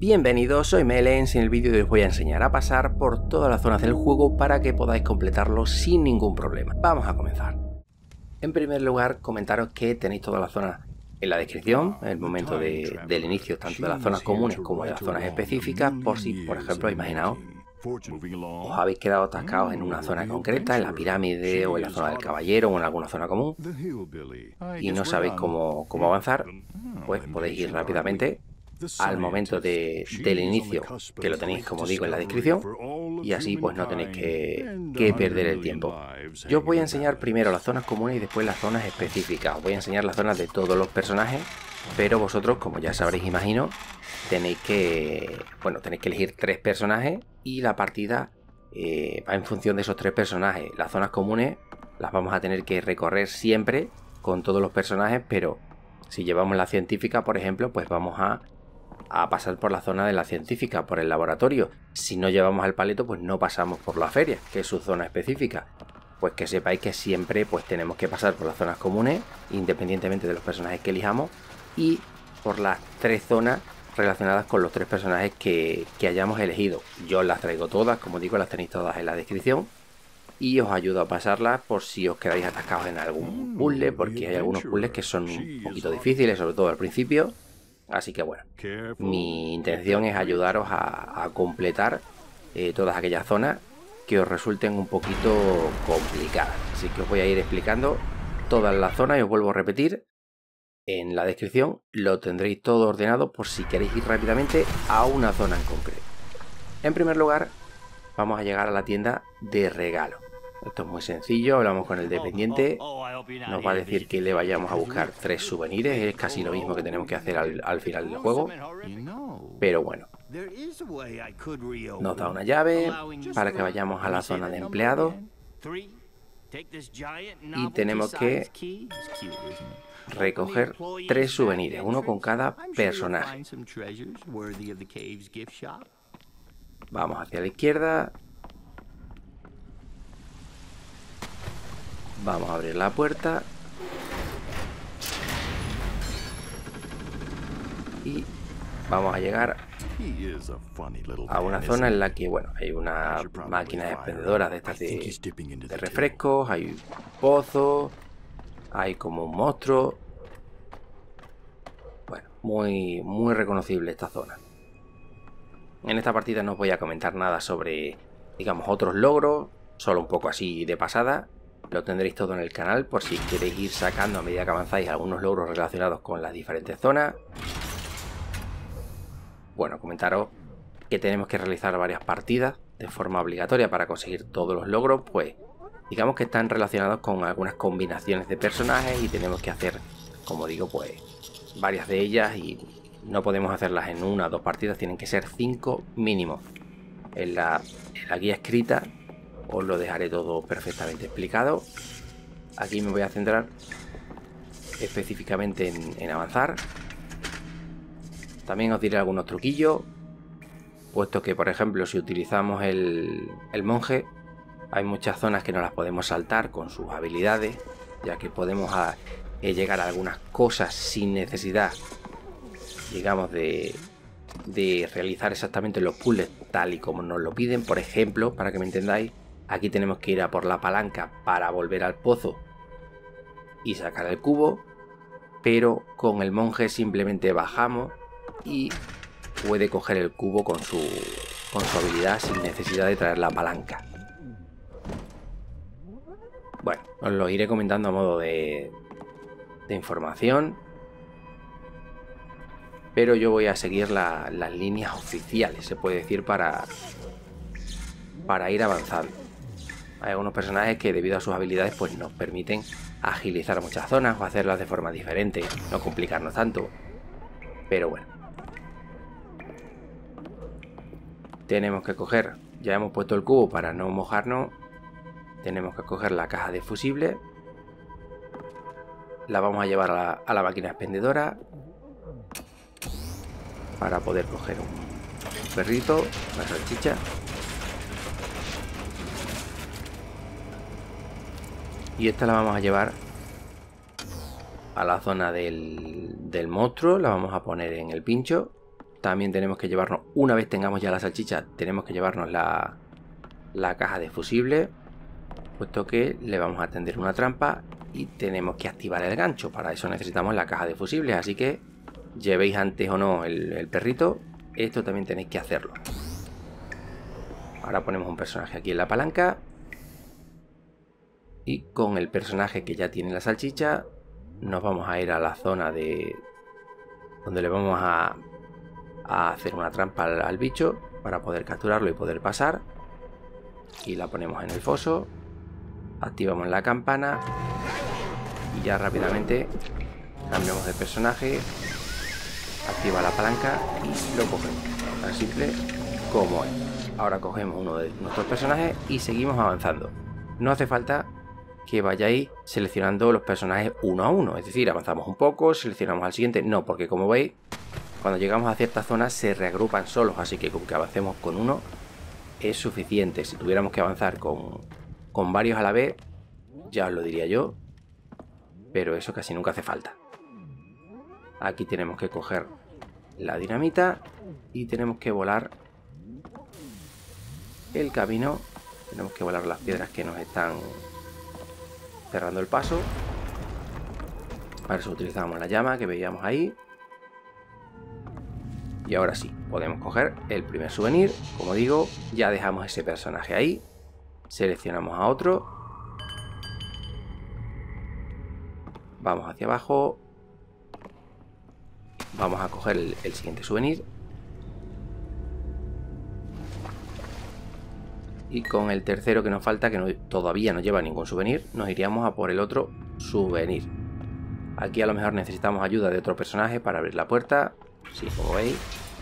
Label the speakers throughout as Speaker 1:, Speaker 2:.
Speaker 1: Bienvenidos, soy Melens y en el vídeo de hoy os voy a enseñar a pasar por todas las zonas del juego para que podáis completarlo sin ningún problema. Vamos a comenzar. En primer lugar, comentaros que tenéis todas las zonas en la descripción, en el momento del inicio, tanto de las zonas comunes como de las zonas específicas, por si, por ejemplo, imaginaos, os habéis quedado atascados en una zona concreta, en la pirámide o en la zona del caballero o en alguna zona común, y no sabéis cómo avanzar, pues podéis ir rápidamente al momento del inicio, que lo tenéis, como digo, en la descripción, y así pues no tenéis que perder el tiempo. Yo os voy a enseñar primero las zonas comunes y después las zonas específicas. Os voy a enseñar las zonas de todos los personajes, pero vosotros, como ya sabréis, imagino, tenéis que elegir 3 personajes y la partida va en función de esos 3 personajes. Las zonas comunes las vamos a tener que recorrer siempre con todos los personajes, pero si llevamos la científica, por ejemplo, pues vamos a pasar por la zona de la científica, por el laboratorio. Si no llevamos al paleto, pues no pasamos por la feria, que es su zona específica. Pues que sepáis que siempre pues tenemos que pasar por las zonas comunes, independientemente de los personajes que elijamos, y por las 3 zonas relacionadas con los 3 personajes que hayamos elegido. Yo las traigo todas, como digo, las tenéis todas en la descripción, y os ayudo a pasarlas por si os quedáis atascados en algún puzzle, porque hay algunos puzzles que son un poquito difíciles, sobre todo al principio. Así que bueno, mi intención es ayudaros a completar todas aquellas zonas que os resulten un poquito complicadas. Así que os voy a ir explicando todas las zonas y os vuelvo a repetir. En la descripción lo tendréis todo ordenado por si queréis ir rápidamente a una zona en concreto. En primer lugar, vamos a llegar a la tienda de regalo. Esto es muy sencillo, hablamos con el dependiente, nos va a decir que le vayamos a buscar 3 souvenirs, es casi lo mismo que tenemos que hacer al final del juego, pero bueno. Nos da una llave para que vayamos a la zona de empleados y tenemos que recoger 3 souvenirs, uno con cada personaje. Vamos hacia la izquierda. Vamos a abrir la puerta y vamos a llegar a una zona en la que, bueno, hay una máquina expendedora de estas de refrescos, hay un pozo, hay como un monstruo. Bueno, muy reconocible esta zona. En esta partida no os voy a comentar nada sobre, digamos, otros logros, solo un poco así de pasada. Lo tendréis todo en el canal por si queréis ir sacando a medida que avanzáis algunos logros relacionados con las diferentes zonas. Bueno, comentaros que tenemos que realizar varias partidas de forma obligatoria para conseguir todos los logros, pues digamos que están relacionados con algunas combinaciones de personajes y tenemos que hacer, como digo, pues varias de ellas y no podemos hacerlas en 1 o 2 partidas, tienen que ser 5 mínimo. En la guía escrita os lo dejaré todo perfectamente explicado. Aquí me voy a centrar específicamente en avanzar. También os diré algunos truquillos, puesto que, por ejemplo, si utilizamos el monje, hay muchas zonas que no las podemos saltar con sus habilidades, ya que podemos llegar a algunas cosas sin necesidad, digamos, de realizar exactamente los puzzles tal y como nos lo piden. Por ejemplo, para que me entendáis, aquí tenemos que ir a por la palanca para volver al pozo y sacar el cubo, pero con el monje simplemente bajamos y puede coger el cubo con su habilidad sin necesidad de traer la palanca. Bueno, os lo iré comentando a modo de información, pero yo voy a seguir las líneas oficiales, se puede decir, para ir avanzando. Hay algunos personajes que debido a sus habilidades pues nos permiten agilizar muchas zonas o hacerlas de forma diferente, no complicarnos tanto. Pero bueno. Tenemos que coger, ya hemos puesto el cubo para no mojarnos, tenemos que coger la caja de fusible, la vamos a llevar a la máquina expendedora para poder coger un perrito, una salchicha. Y esta la vamos a llevar a la zona del monstruo, la vamos a poner en el pincho. También tenemos que llevarnos, una vez tengamos ya la salchicha, tenemos que llevarnos la caja de fusible, puesto que le vamos a tender una trampa y tenemos que activar el gancho. Para eso necesitamos la caja de fusibles, así que llevéis antes o no el perrito, esto también tenéis que hacerlo. Ahora ponemos un personaje aquí en la palanca y con el personaje que ya tiene la salchicha nos vamos a ir a la zona de donde le vamos a hacer una trampa al bicho para poder capturarlo y poder pasar. Y la ponemos en el foso, activamos la campana y ya rápidamente cambiamos de personaje, activa la palanca y lo cogemos. Tan simple como es. Ahora cogemos uno de nuestros personajes y seguimos avanzando. No hace falta que vayáis seleccionando los personajes uno a uno, es decir, avanzamos un poco, seleccionamos al siguiente. No, porque como veis, cuando llegamos a ciertas zonas se reagrupan solos, así que con que avancemos con uno es suficiente. Si tuviéramos que avanzar con varios a la vez, ya os lo diría yo, pero eso casi nunca hace falta. Aquí tenemos que coger la dinamita y tenemos que volar el camino, tenemos que volar las piedras que nos están cerrando el paso. Para eso utilizamos la llama que veíamos ahí. Y ahora sí, podemos coger el primer souvenir. Como digo, ya dejamos ese personaje ahí. Seleccionamos a otro. Vamos hacia abajo. Vamos a coger el siguiente souvenir. Y con el tercero que nos falta, que todavía no lleva ningún souvenir, nos iríamos a por el otro souvenir. Aquí a lo mejor necesitamos ayuda de otro personaje para abrir la puerta. Sí, como veis.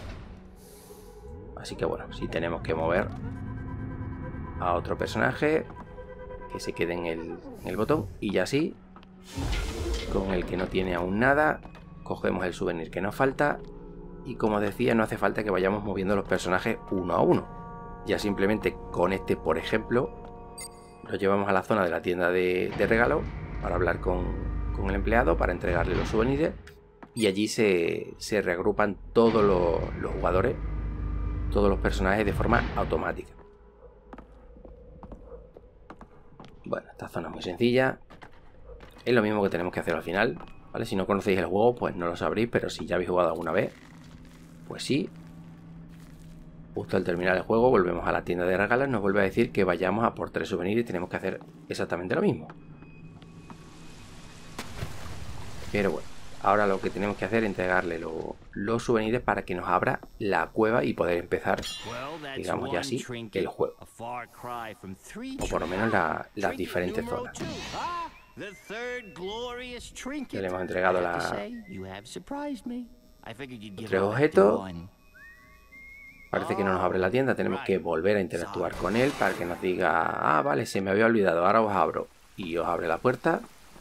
Speaker 1: Así que bueno, sí tenemos que mover a otro personaje que se quede en el botón. Y ya sí, con el que no tiene aún nada, cogemos el souvenir que nos falta. Y como decía, no hace falta que vayamos moviendo los personajes uno a uno. Ya simplemente con este, por ejemplo, lo llevamos a la zona de la tienda de regalo para hablar con el empleado, para entregarle los souvenirs. Y allí se reagrupan todos los jugadores, todos los personajes de forma automática. Bueno, esta zona es muy sencilla. Es lo mismo que tenemos que hacer al final, ¿vale? Si no conocéis el juego, pues no lo sabréis, pero si ya habéis jugado alguna vez, pues sí. Justo al terminar el juego volvemos a la tienda de regalos, nos vuelve a decir que vayamos a por 3 souvenirs y tenemos que hacer exactamente lo mismo. Pero bueno, ahora lo que tenemos que hacer es entregarle los souvenirs para que nos abra la cueva y poder empezar, digamos ya así, el juego. O por lo menos las diferentes zonas. Ya le hemos entregado los 3 objetos. Parece que no nos abre la tienda, tenemos que volver a interactuar con él para que nos diga: ah, vale, se me había olvidado, ahora os abro. Y os abre la puerta.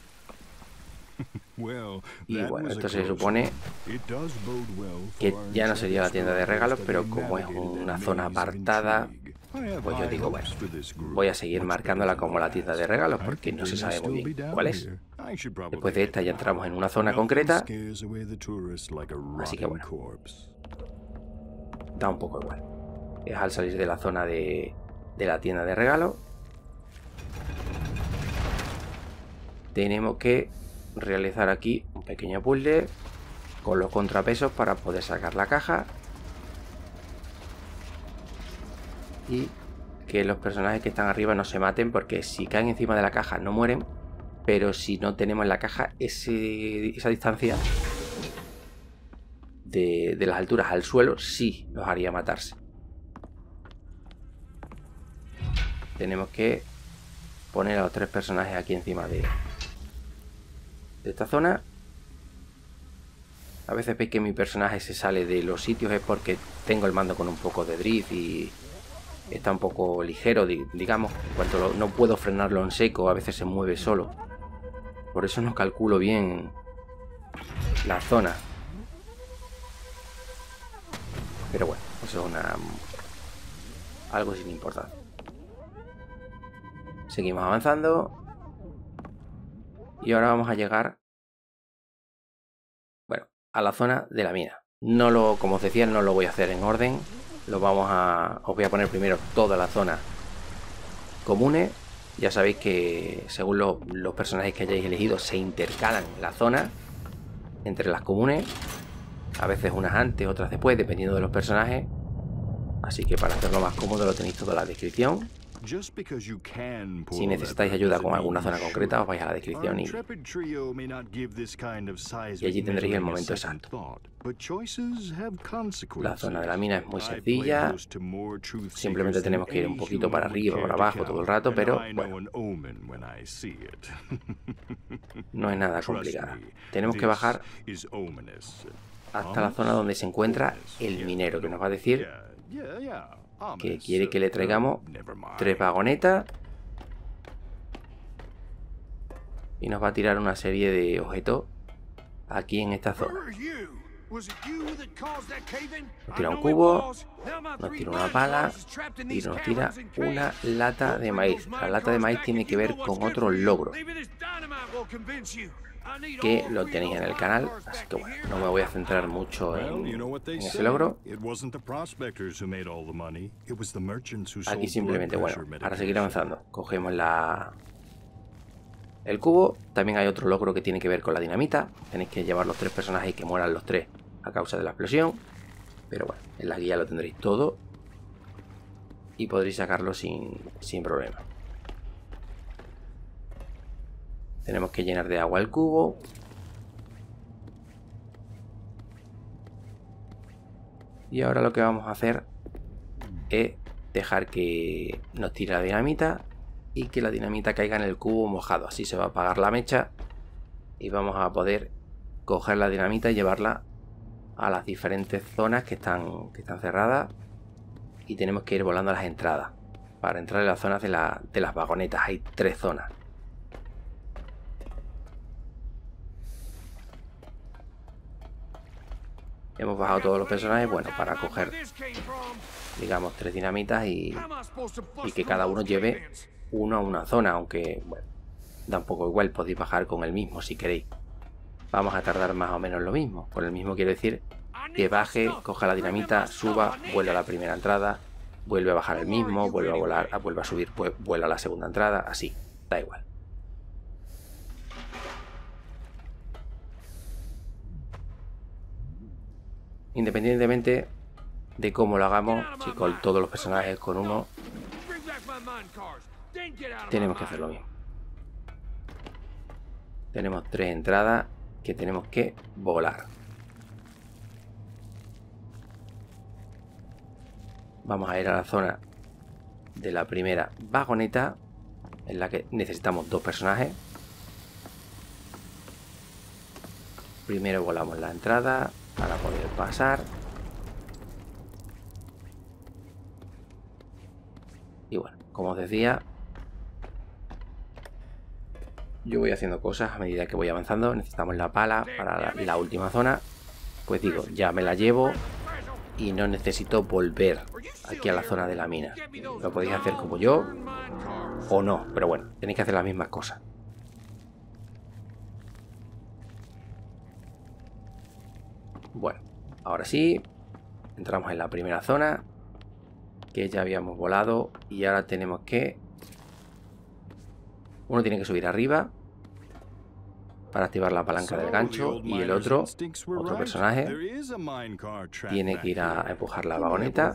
Speaker 1: Y bueno, esto se supone que ya no sería la tienda de regalos, pero como es una zona apartada, pues yo digo, bueno, voy a seguir marcándola como la tienda de regalos porque no se sabe muy bien cuál es. Después de esta ya entramos en una zona concreta, así que bueno, da un poco igual. Es al salir de la zona de la tienda de regalos. Tenemos que realizar aquí un pequeño puzzle con los contrapesos para poder sacar la caja. Y que los personajes que están arriba no se maten, porque si caen encima de la caja no mueren. Pero si no tenemos la caja, esa distancia de las alturas al suelo sí los haría matarse. Tenemos que poner a los 3 personajes aquí encima de esta zona. A veces veis que mi personaje se sale de los sitios, es porque tengo el mando con un poco de drift y está un poco ligero, digamos. En cuanto no puedo frenarlo en seco, a veces se mueve solo. Por eso no calculo bien la zona. Pero bueno, eso es algo sin importancia. Seguimos avanzando. Y ahora vamos a llegar, bueno, a la zona de la mina. Como os decía, no lo voy a hacer en orden. Os voy a poner primero toda la zona comunes. Ya sabéis que según los personajes que hayáis elegido se intercalan las zonas entre las comunes. A veces unas antes, otras después, dependiendo de los personajes. Así que para hacerlo más cómodo lo tenéis todo en la descripción. Si necesitáis ayuda con alguna zona concreta, os vais a la descripción y allí tendréis el momento exacto. La zona de la mina es muy sencilla. Simplemente tenemos que ir un poquito para arriba o para abajo todo el rato, pero bueno, no es nada complicada. Tenemos que bajar hasta la zona donde se encuentra el minero, que nos va a decir que quiere que le traigamos 3 vagonetas y nos va a tirar una serie de objetos aquí en esta zona. Nos tira un cubo, nos tira una pala y nos tira una lata de maíz. La lata de maíz tiene que ver con otro logro que lo tenéis en el canal, así que bueno, no me voy a centrar mucho en ese logro. Aquí simplemente, bueno, para seguir avanzando, cogemos el cubo. También hay otro logro que tiene que ver con la dinamita. Tenéis que llevar los 3 personajes y que mueran los 3 a causa de la explosión. Pero bueno, en la guía lo tendréis todo y podréis sacarlo sin problema. Tenemos que llenar de agua el cubo. Y ahora lo que vamos a hacer es dejar que nos tire la dinamita y que la dinamita caiga en el cubo mojado. Así se va a apagar la mecha y vamos a poder coger la dinamita y llevarla a las diferentes zonas que están cerradas. Y tenemos que ir volando a las entradas para entrar en las zonas de las vagonetas. Hay 3 zonas. Hemos bajado todos los personajes, bueno, para coger, digamos, 3 dinamitas y que cada uno lleve uno a una zona, aunque, bueno, da un poco igual, podéis bajar con el mismo si queréis. Vamos a tardar más o menos lo mismo. Con el mismo quiero decir que baje, coja la dinamita, suba, vuelve a la primera entrada, vuelve a bajar el mismo, vuelve a volar, vuelve a subir, pues vuela a la segunda entrada, así, da igual. Independientemente de cómo lo hagamos, si con todos los personajes, con uno, tenemos que hacer lo mismo. Tenemos 3 entradas que tenemos que volar. Vamos a ir a la zona de la primera vagoneta, en la que necesitamos 2 personajes. Primero volamos la entrada para poder pasar. Y bueno, como os decía, yo voy haciendo cosas a medida que voy avanzando. Necesitamos la pala para la última zona. Pues digo, ya me la llevo y no necesito volver aquí a la zona de la mina. Lo podéis hacer como yo o no, pero bueno, tenéis que hacer las mismas cosas. Bueno, ahora sí, entramos en la primera zona que ya habíamos volado y ahora tenemos que... Uno tiene que subir arriba para activar la palanca del gancho y el otro personaje, tiene que ir a empujar la vagoneta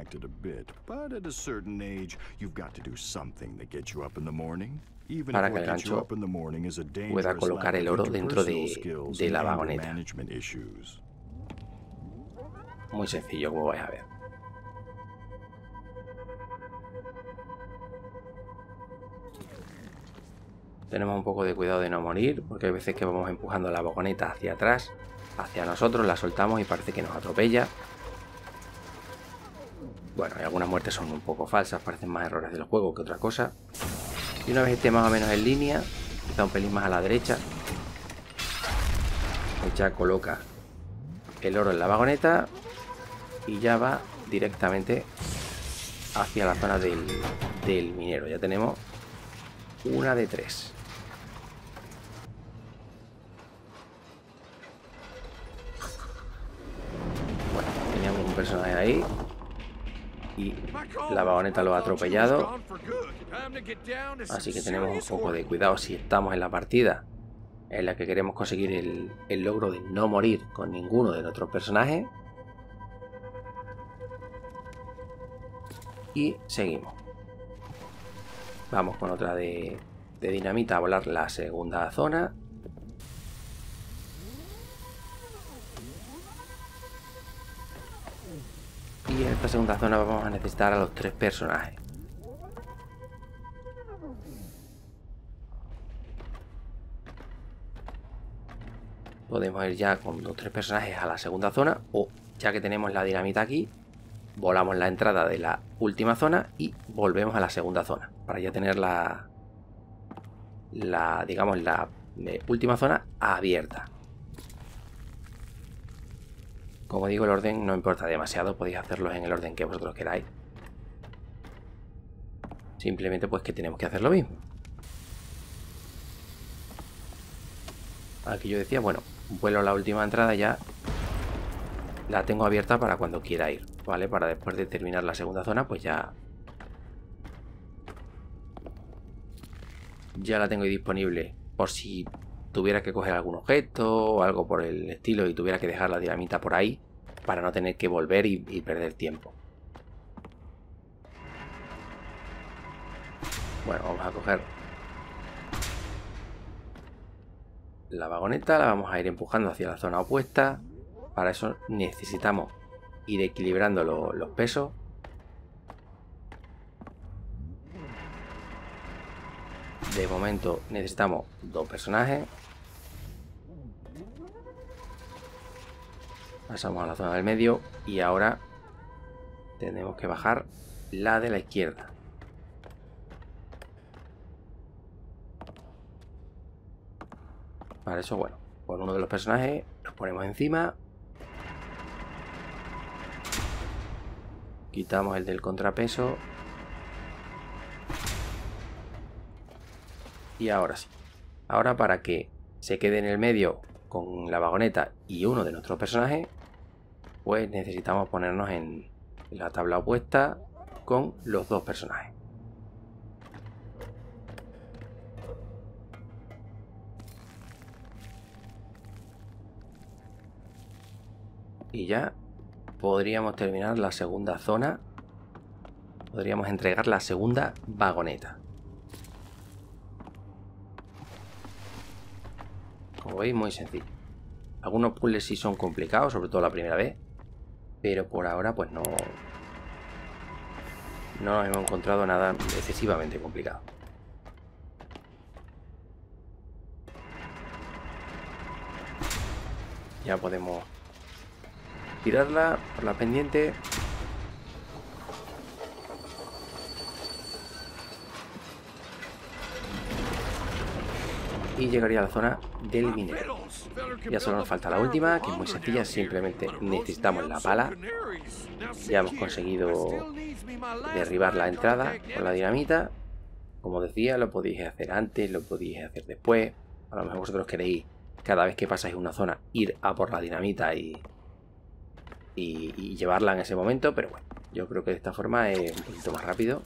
Speaker 1: para que el gancho pueda colocar el oro dentro de la vagoneta. Muy sencillo, como vais a ver. Tenemos un poco de cuidado de no morir, porque hay veces que vamos empujando la vagoneta hacia atrás, hacia nosotros, la soltamos y parece que nos atropella. Bueno, y algunas muertes son un poco falsas, parecen más errores del juego que otra cosa. Y una vez esté más o menos en línea, quizá un pelín más a la derecha, ya coloca el oro en la vagoneta y ya va directamente hacia la zona del minero. Ya tenemos una de 3. ahí. Y la vagoneta lo ha atropellado. Así que tenemos un poco de cuidado si estamos en la partida en la que queremos conseguir el logro de no morir con ninguno de nuestros personajes. Y seguimos. Vamos con otra de dinamita a volar la segunda zona. Y en esta segunda zona vamos a necesitar a los 3 personajes. Podemos ir ya con los 3 personajes a la segunda zona, o ya que tenemos la dinamita aquí, volamos la entrada de la última zona y volvemos a la segunda zona para ya tener la última zona abierta. Como digo, el orden no importa demasiado, podéis hacerlo en el orden que vosotros queráis. Simplemente pues que tenemos que hacer lo mismo. Aquí yo decía, bueno, vuelo la última entrada, ya la tengo abierta para cuando quiera ir, ¿vale? Para después de terminar la segunda zona, pues ya la tengo ahí disponible por si tuviera que coger algún objeto o algo por el estilo y tuviera que dejar la dinamita por ahí para no tener que volver y perder tiempo. Bueno, vamos a coger la vagoneta, la vamos a ir empujando hacia la zona opuesta. Para eso necesitamos ir equilibrando los pesos. De momento necesitamos 2 personajes. Pasamos a la zona del medio y ahora tenemos que bajar la de la izquierda. Para eso, bueno, con uno de los personajes nos ponemos encima. Quitamos el del contrapeso. Y ahora sí. Ahora, para que se quede en el medio con la vagoneta y uno de nuestros personajes, pues necesitamos ponernos en la tabla opuesta con los 2 personajes. Y ya podríamos terminar la segunda zona. Podríamos entregar la segunda vagoneta. Como veis, muy sencillo. Algunos puzzles sí son complicados, sobre todo la primera vez. Pero por ahora pues no hemos encontrado nada excesivamente complicado. Ya podemos tirarla por la pendiente. Y llegaría a la zona del minero. Ya solo nos falta la última, que es muy sencilla. Simplemente necesitamos la pala. Ya hemos conseguido derribar la entrada con la dinamita. Como decía, lo podéis hacer antes, lo podéis hacer después. A lo mejor vosotros queréis, cada vez que pasáis una zona, ir a por la dinamita y llevarla en ese momento. Pero bueno, yo creo que de esta forma es un poquito más rápido.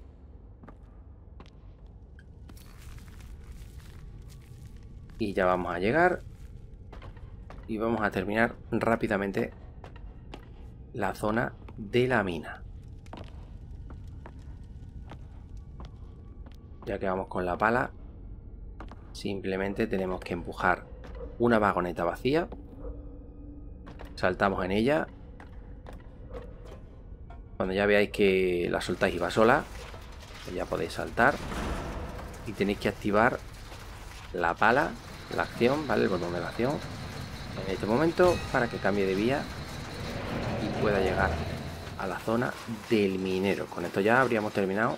Speaker 1: Y ya vamos a llegar. Y vamos a terminar rápidamente la zona de la mina. Ya que vamos con la pala, simplemente tenemos que empujar una vagoneta vacía. Saltamos en ella. Cuando ya veáis que la soltáis y va sola, pues ya podéis saltar. Y tenéis que activar la pala, la acción, ¿vale? El botón de la acción en este momento para que cambie de vía y pueda llegar a la zona del minero. Con esto ya habríamos terminado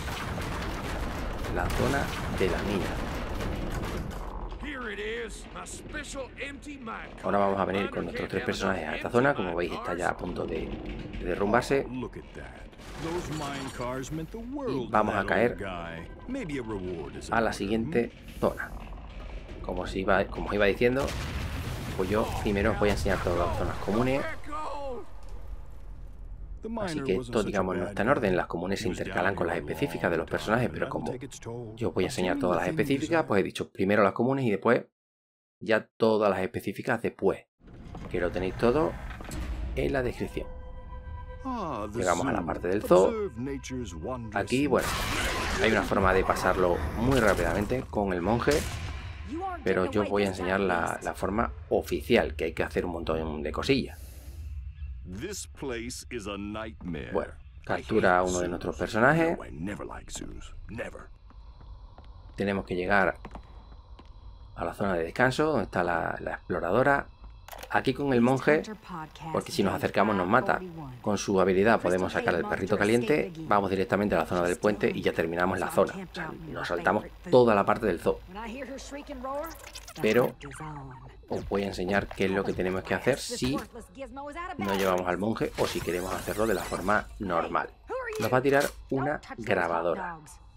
Speaker 1: la zona de la mina. Ahora vamos a venir con nuestros 3 personajes a esta zona. Como veis, está ya a punto de derrumbarse. Y vamos a caer a la siguiente zona. Como os iba diciendo, pues yo primero os voy a enseñar todas las zonas comunes. Así que esto, digamos, no está en orden. Las comunes se intercalan con las específicas de los personajes, pero como yo os voy a enseñar todas las específicas, pues he dicho primero las comunes y después ya todas las específicas después, que lo tenéis todo en la descripción. Llegamos a la parte del zoo. Aquí, bueno, hay una forma de pasarlo muy rápidamente con el monje, pero yo os voy a enseñar la forma oficial, que hay que hacer un montón de cosillas. Bueno, captura a uno de nuestros personajes. Tenemos que llegar a la zona de descanso, donde está la exploradora. Aquí con el monje, porque si nos acercamos nos mata. Con su habilidad podemos sacar el perrito caliente, vamos directamente a la zona del puente y ya terminamos la zona. O sea, nos saltamos toda la parte del zoo. Pero os voy a enseñar qué es lo que tenemos que hacer si no llevamos al monje o si queremos hacerlo de la forma normal. Nos va a tirar una grabadora,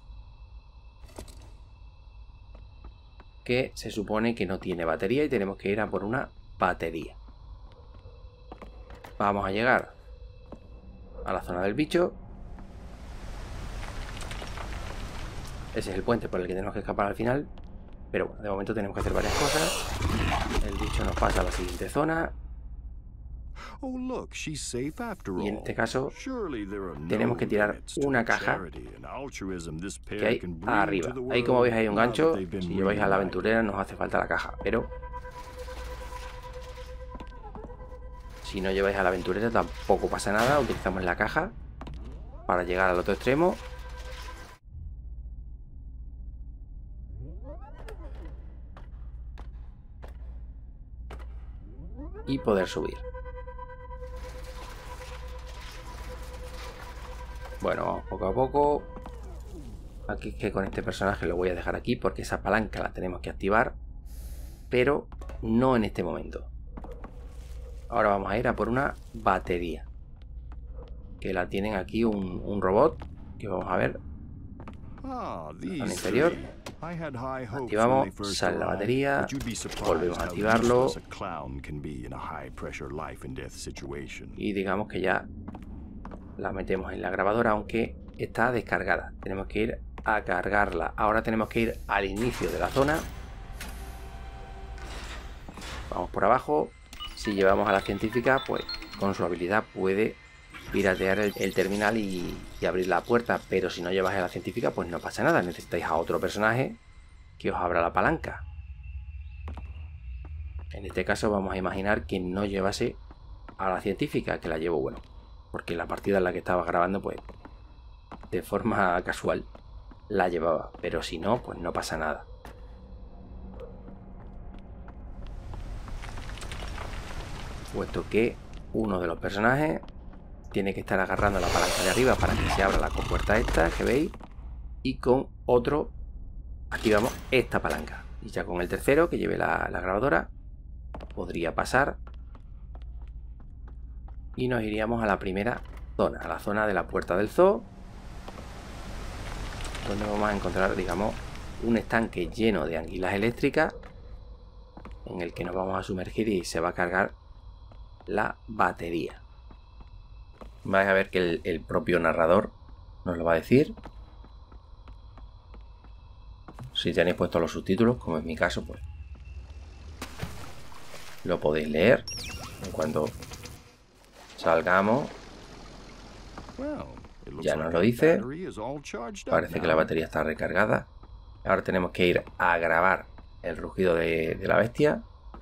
Speaker 1: que se supone que no tiene batería y tenemos que ir a por una batería. Vamos a llegar a la zona del bicho. Ese es el puente por el que tenemos que escapar al final. Pero bueno, de momento tenemos que hacer varias cosas. El bicho nos pasa a la siguiente zona. Y en este caso tenemos que tirar una caja que hay arriba. Ahí, como veis, hay un gancho. Si lleváis a la aventurera no os hace falta la caja, pero si no lleváis a la aventurera tampoco pasa nada. Utilizamos la caja para llegar al otro extremo. Y poder subir. Bueno, vamos poco a poco. Aquí es que con este personaje lo voy a dejar aquí porque esa palanca la tenemos que activar, pero no en este momento. Ahora vamos a ir a por una batería, que la tienen aquí un robot, que vamos a ver al interior. Activamos, sale la batería, volvemos a activarlo y digamos que ya la metemos en la grabadora, aunque está descargada. Tenemos que ir a cargarla. Ahora tenemos que ir al inicio de la zona. Vamos por abajo. Si llevamos a la científica, pues con su habilidad puede piratear el terminal y abrir la puerta, pero si no lleváis a la científica, pues no pasa nada. Necesitáis a otro personaje que os abra la palanca. En este caso vamos a imaginar que no llevase a la científica, que la llevo, bueno, porque la partida en la que estaba grabando, pues de forma casual la llevaba, pero si no, pues no pasa nada. Puesto que uno de los personajes tiene que estar agarrando la palanca de arriba para que se abra la compuerta esta que veis, y con otro activamos esta palanca, y ya con el tercero que lleve la grabadora podría pasar y nos iríamos a la primera zona, a la zona de la puerta del zoo, donde vamos a encontrar, digamos, un estanque lleno de anguilas eléctricas en el que nos vamos a sumergir y se va a cargar la batería. Vais a ver que el propio narrador nos lo va a decir. Si tenéis puestos los subtítulos, como es mi caso, pues lo podéis leer en cuanto salgamos. Ya nos lo dice. Parece que la batería está recargada. Ahora tenemos que ir a grabar el rugido de la bestia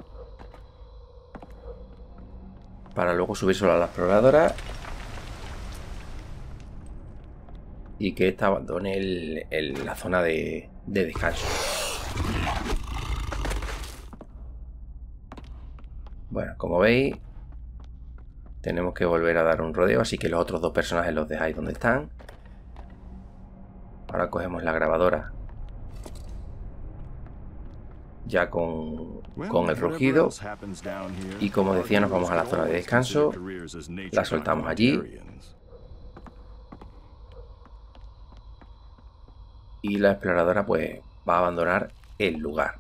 Speaker 1: para luego subírselo a la exploradora y que ésta abandone la zona de descanso. Bueno, como veis, tenemos que volver a dar un rodeo, así que los otros dos personajes los dejáis donde están. Ahora cogemos la grabadora ya con el rugido y, como decía, nos vamos a la zona de descanso, la soltamos allí y la exploradora pues va a abandonar el lugar.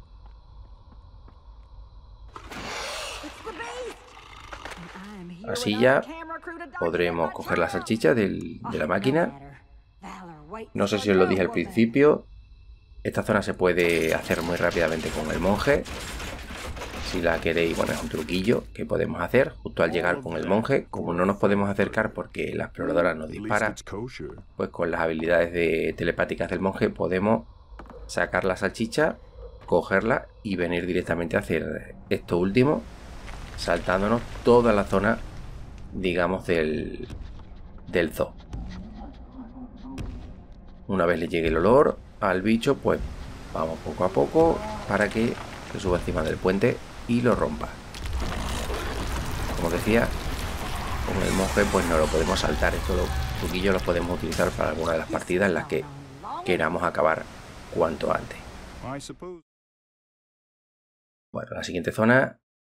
Speaker 1: Así ya podremos coger la salchicha de la máquina. No sé si os lo dije al principio. Esta zona se puede hacer muy rápidamente con el monje. Si la queréis, bueno, es un truquillo que podemos hacer justo al llegar con el monje. Como no nos podemos acercar porque la exploradora nos dispara, pues con las habilidades telepáticas del monje podemos sacar la salchicha, cogerla y venir directamente a hacer esto último, saltándonos toda la zona, digamos, del zoo. Una vez le llegue el olor al bicho, pues vamos poco a poco para que se suba encima del puente y lo rompa. Como decía, con el monje pues no lo podemos saltar. Estos truquillos los podemos utilizar para alguna de las partidas en las que queramos acabar cuanto antes. Bueno, la siguiente zona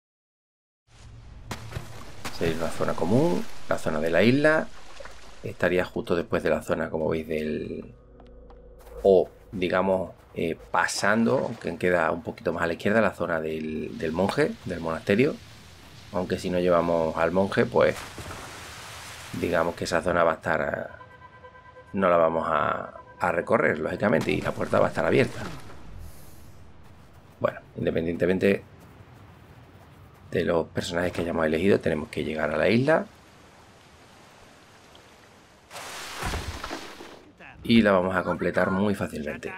Speaker 1: sería una zona común, la zona de la isla. Estaría justo después de la zona, como veis, digamos, pasando, aunque queda un poquito más a la izquierda, la zona del monje, del monasterio. Aunque si no llevamos al monje, pues digamos que esa zona va a estar, no la vamos a recorrer, lógicamente, y la puerta va a estar abierta. Bueno, independientemente de los personajes que hayamos elegido, tenemos que llegar a la isla y la vamos a completar muy fácilmente.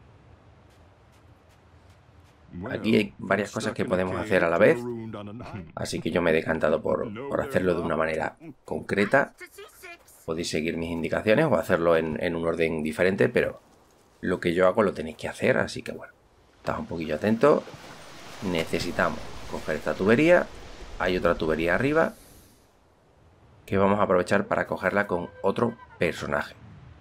Speaker 1: Aquí hay varias cosas que podemos hacer a la vez, así que yo me he decantado por hacerlo de una manera concreta. Podéis seguir mis indicaciones o hacerlo en un orden diferente, pero lo que yo hago lo tenéis que hacer, así que bueno, estad un poquillo atentos. Necesitamos coger esta tubería, hay otra tubería arriba que vamos a aprovechar para cogerla con otro personaje.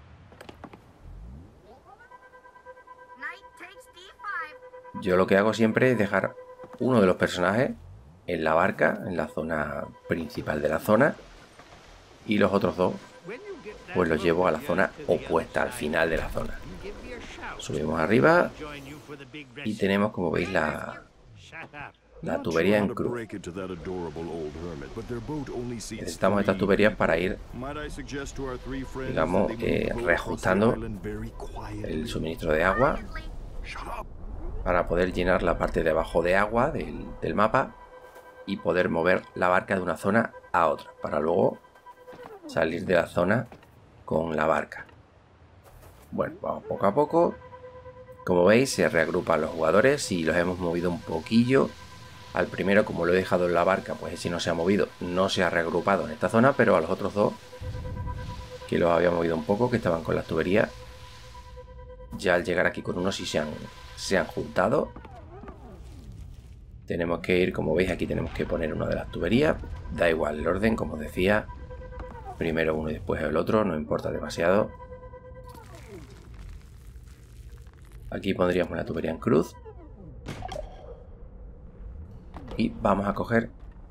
Speaker 1: Yo lo que hago siempre es dejar uno de los personajes en la barca, en la zona principal de la zona, y los otros dos pues los llevo a la zona opuesta, al final de la zona. Subimos arriba y tenemos, como veis, la tubería en cruz. Necesitamos estas tuberías para ir, digamos, reajustando el suministro de agua para poder llenar la parte de abajo de agua del mapa y poder mover la barca de una zona a otra, para luego salir de la zona con la barca. Bueno, vamos poco a poco. Como veis, se reagrupan los jugadores y los hemos movido un poquillo. Al primero, como lo he dejado en la barca, pues si no se ha movido, no se ha reagrupado en esta zona, pero a los otros dos, que los había movido un poco, que estaban con las tuberías, ya al llegar aquí con uno sí se han juntado. Tenemos que ir, como veis, aquí tenemos que poner una de las tuberías. Da igual el orden, como os decía. Primero uno y después el otro, no importa demasiado. Aquí pondríamos la tubería en cruz. Y vamos a coger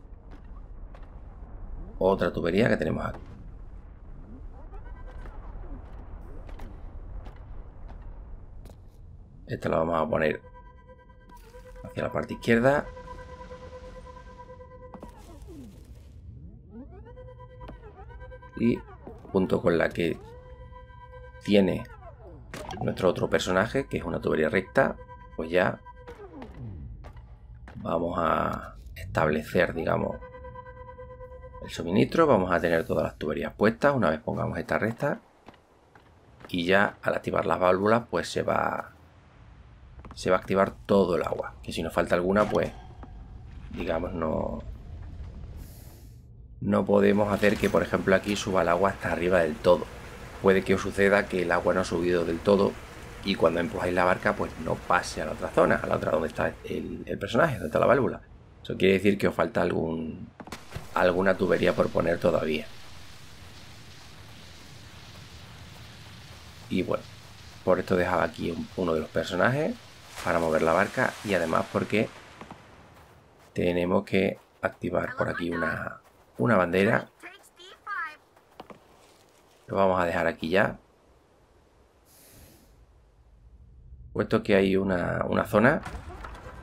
Speaker 1: otra tubería que tenemos aquí. Esta la vamos a poner hacia la parte izquierda. Y junto con la que tiene nuestro otro personaje, que es una tubería recta, pues ya vamos a establecer, digamos, el suministro. Vamos a tener todas las tuberías puestas una vez pongamos esta recta. Y ya al activar las válvulas, pues se va a activar todo el agua. Que si nos falta alguna, pues digamos no podemos hacer que, por ejemplo, aquí suba el agua hasta arriba del todo. Puede que os suceda que el agua no ha subido del todo y cuando empujáis la barca pues no pase a la otra zona, a la otra donde está el personaje, donde está la válvula. Eso quiere decir que os falta alguna tubería por poner todavía. Y bueno, por esto dejaba aquí uno de los personajes para mover la barca y además porque tenemos que activar por aquí una bandera. Lo vamos a dejar aquí ya, puesto que hay una zona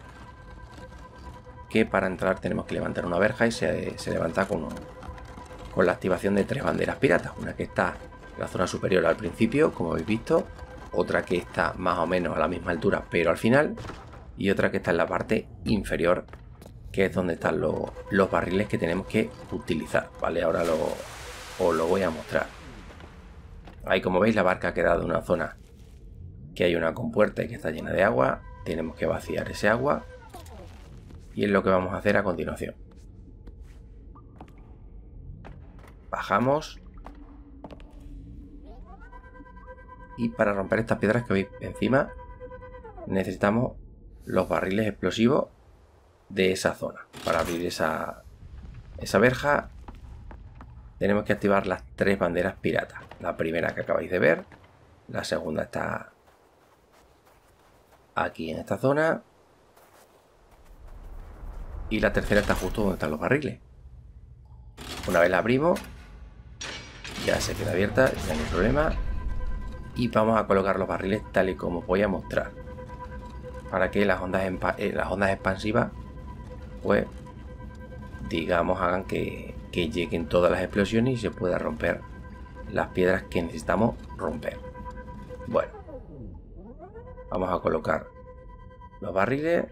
Speaker 1: que para entrar tenemos que levantar una verja y se levanta con con la activación de 3 banderas piratas. Una que está en la zona superior al principio, como habéis visto. Otra que está más o menos a la misma altura, pero al final. Y otra que está en la parte inferior, que es donde están los barriles que tenemos que utilizar, ¿vale? Ahora os lo voy a mostrar. Ahí, como veis, la barca ha quedado en una zona que hay una compuerta y que está llena de agua. Tenemos que vaciar ese agua y es lo que vamos a hacer a continuación. Bajamos y para romper estas piedras que veis encima necesitamos los barriles explosivos de esa zona. Para abrir esa verja tenemos que activar las 3 banderas piratas. La primera que acabáis de ver, la segunda está aquí en esta zona y la tercera está justo donde están los barriles. Una vez la abrimos ya se queda abierta, ya no hay problema, y vamos a colocar los barriles tal y como voy a mostrar, para que las ondas expansivas pues digamos hagan que lleguen todas las explosiones y se pueda romper las piedras que necesitamos romper. Bueno, vamos a colocar los barriles.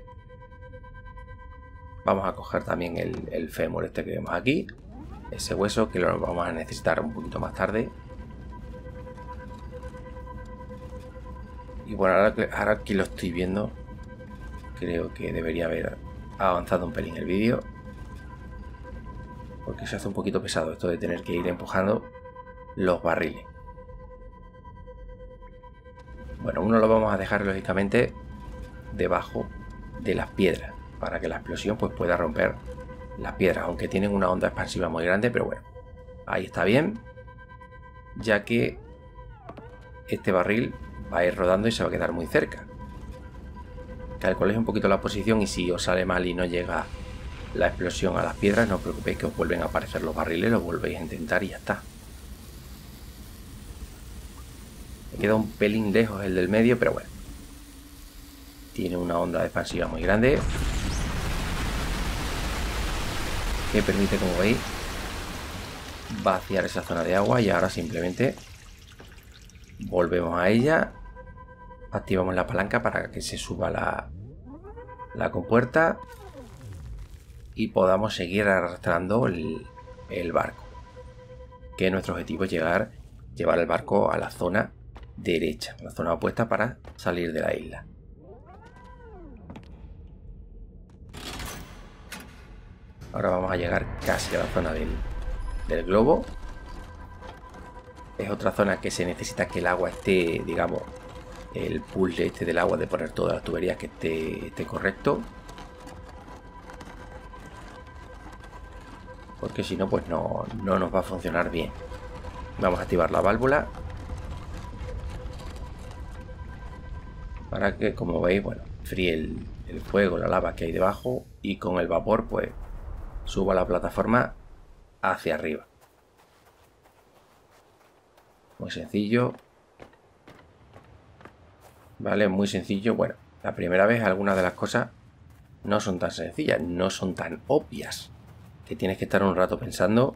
Speaker 1: Vamos a coger también el fémur este que vemos aquí, ese hueso que lo vamos a necesitar un poquito más tarde. Y bueno, ahora que lo estoy viendo, creo que debería haber avanzado un pelín el vídeo, porque se hace un poquito pesado esto de tener que ir empujando los barriles. Bueno, uno lo vamos a dejar lógicamente debajo de las piedras, para que la explosión pues pueda romper las piedras, aunque tienen una onda expansiva muy grande, pero bueno, ahí está bien, ya que este barril va a ir rodando y se va a quedar muy cerca. Calculéis un poquito la posición y si os sale mal y no llega la explosión a las piedras, no os preocupéis que os vuelven a aparecer los barriles, los volvéis a intentar y ya está. Me queda un pelín lejos el del medio, pero bueno, tiene una onda expansiva muy grande que permite, como veis, vaciar esa zona de agua. Y ahora simplemente volvemos a ella, activamos la palanca para que se suba la compuerta y podamos seguir arrastrando el barco, que nuestro objetivo es llevar el barco a la zona derecha, la zona opuesta, para salir de la isla. Ahora vamos a llegar casi a la zona del globo. Es otra zona que se necesita que el agua esté, digamos, el puzzle este del agua, de poner todas las tuberías que esté correcto, porque si no pues no nos va a funcionar bien. Vamos a activar la válvula para que, como veis, bueno, fríe el fuego, la lava que hay debajo, y con el vapor pues suba la plataforma hacia arriba. Muy sencillo, vale, muy sencillo. Bueno, la primera vez algunas de las cosas no son tan sencillas, no son tan obvias, que tienes que estar un rato pensando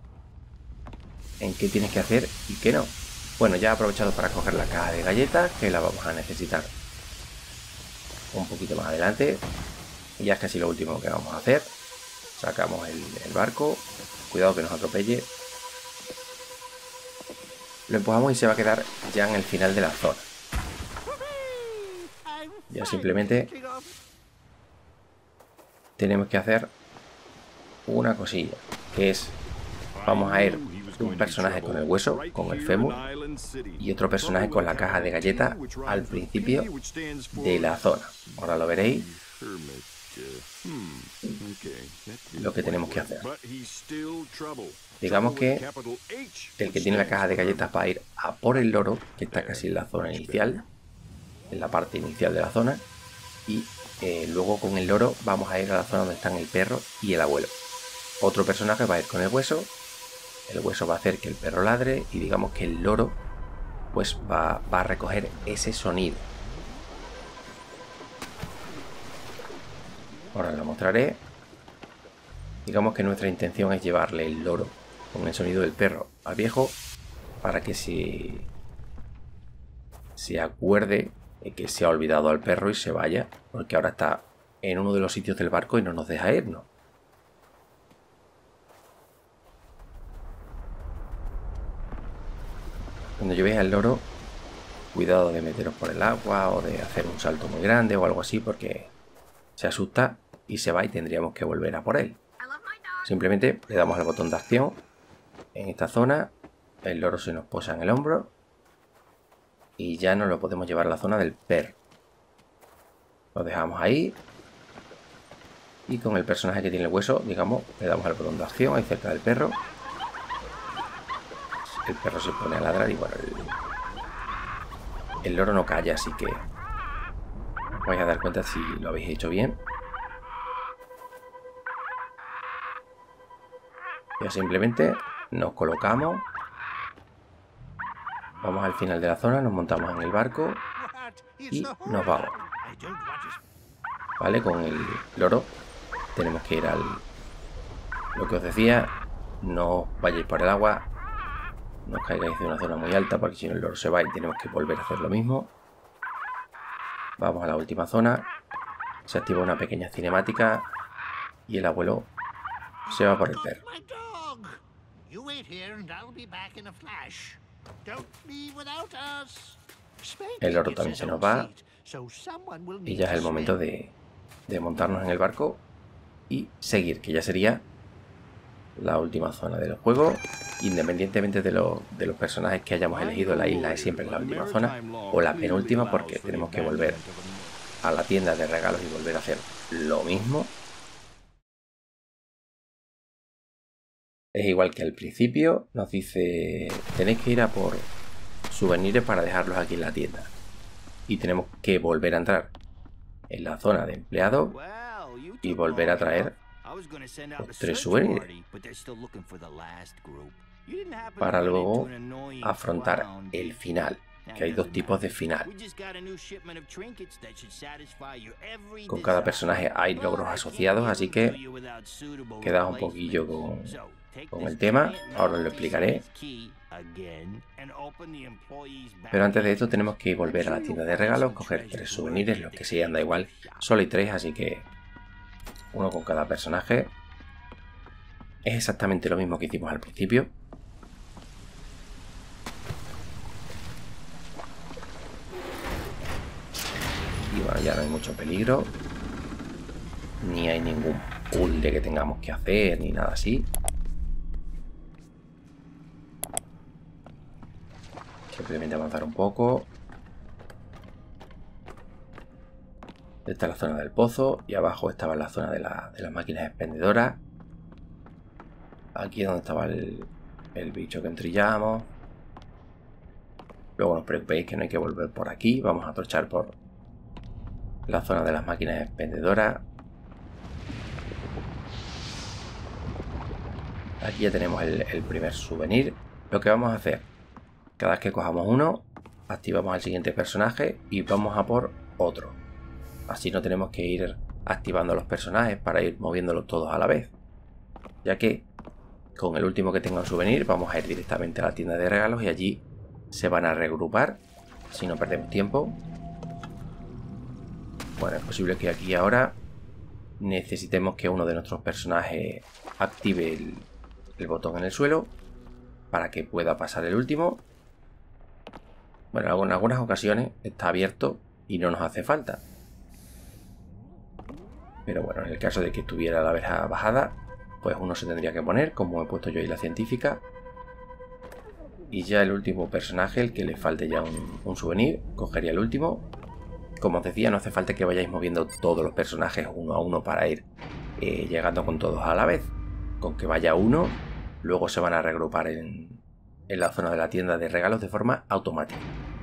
Speaker 1: en qué tienes que hacer y qué no. Bueno, ya he aprovechado para coger la caja de galletas, que la vamos a necesitar un poquito más adelante. Y ya es casi lo último que vamos a hacer. Sacamos el barco, cuidado que nos atropelle. Lo empujamos y se va a quedar ya en el final de la zona. Ya simplemente tenemos que hacer una cosilla, que es, vamos a ir un personaje con el hueso, con el fémur, y otro personaje con la caja de galletas al principio de la zona. Ahora lo veréis lo que tenemos que hacer. Digamos que el que tiene la caja de galletas va a ir a por el loro, que está casi en la zona inicial, en la parte inicial de la zona, y luego con el loro vamos a ir a la zona donde están el perro y el abuelo. Otro personaje va a ir con el hueso va a hacer que el perro ladre, y digamos que el loro pues va a recoger ese sonido. Ahora lo mostraré. Digamos que nuestra intención es llevarle el loro con el sonido del perro al viejo para que se acuerde de que se ha olvidado al perro y se vaya, porque ahora está en uno de los sitios del barco y no nos deja irnos. Cuando llevéis al loro, cuidado de meteros por el agua o de hacer un salto muy grande o algo así, porque se asusta y se va y tendríamos que volver a por él. Simplemente le damos al botón de acción en esta zona, el loro se nos posa en el hombro y ya nos lo podemos llevar a la zona del perro. Lo dejamos ahí y con el personaje que tiene el hueso, digamos, le damos al botón de acción ahí cerca del perro. El perro se pone a ladrar y bueno, el loro no calla, así que os vais a dar cuenta si lo habéis hecho bien. Ya simplemente nos colocamos, vamos al final de la zona, nos montamos en el barco y nos vamos. Vale, con el loro tenemos que ir al... Lo que os decía, no vayáis por el agua, no caigáis de una zona muy alta porque si no el loro se va y tenemos que volver a hacer lo mismo. Vamos a la última zona, se activa una pequeña cinemática y el abuelo se va por el perro. El loro también se nos va y ya es el momento de montarnos en el barco y seguir, que ya sería la última zona del juego. Independientemente de los personajes que hayamos elegido, la isla es siempre la última zona o la penúltima, porque tenemos que volver a la tienda de regalos y volver a hacer lo mismo. Es igual que al principio, nos dice tenéis que ir a por souvenirs para dejarlos aquí en la tienda y tenemos que volver a entrar en la zona de empleado y volver a traer los 3 souvenirs para luego afrontar el final, que hay 2 tipos de final. Con cada personaje hay logros asociados, así que quedaos un poquillo con el tema, ahora os lo explicaré. Pero antes de esto tenemos que volver a la tienda de regalos, coger 3 souvenirs, los que sean, da igual, solo hay 3, así que uno con cada personaje. Es exactamente lo mismo que hicimos al principio. Y bueno, ya no hay mucho peligro, ni hay ningún puzzle que tengamos que hacer, ni nada así. Simplemente avanzar un poco. Esta es la zona del pozo y abajo estaba la zona de las máquinas expendedoras. Aquí es donde estaba el bicho que entrillamos. Luego no os preocupéis que no hay que volver por aquí. Vamos a torchar por la zona de las máquinas expendedoras. Aquí ya tenemos el primer souvenir. Lo que vamos a hacer, cada vez que cojamos uno, activamos al siguiente personaje y vamos a por otro. Así no tenemos que ir activando los personajes para ir moviéndolos todos a la vez, ya que con el último que tenga un souvenir vamos a ir directamente a la tienda de regalos y allí se van a reagrupar, si no perdemos tiempo. Bueno, es posible que aquí ahora necesitemos que uno de nuestros personajes active el botón en el suelo para que pueda pasar el último. Bueno, en algunas ocasiones está abierto y no nos hace falta. Pero bueno, en el caso de que estuviera la verja bajada, pues uno se tendría que poner, como he puesto yo ahí la científica. Y ya el último personaje, el que le falte ya un souvenir, cogería el último. Como os decía, no hace falta que vayáis moviendo todos los personajes uno a uno para ir llegando con todos a la vez. Con que vaya uno, luego se van a reagrupar en la zona de la tienda de regalos de forma automática.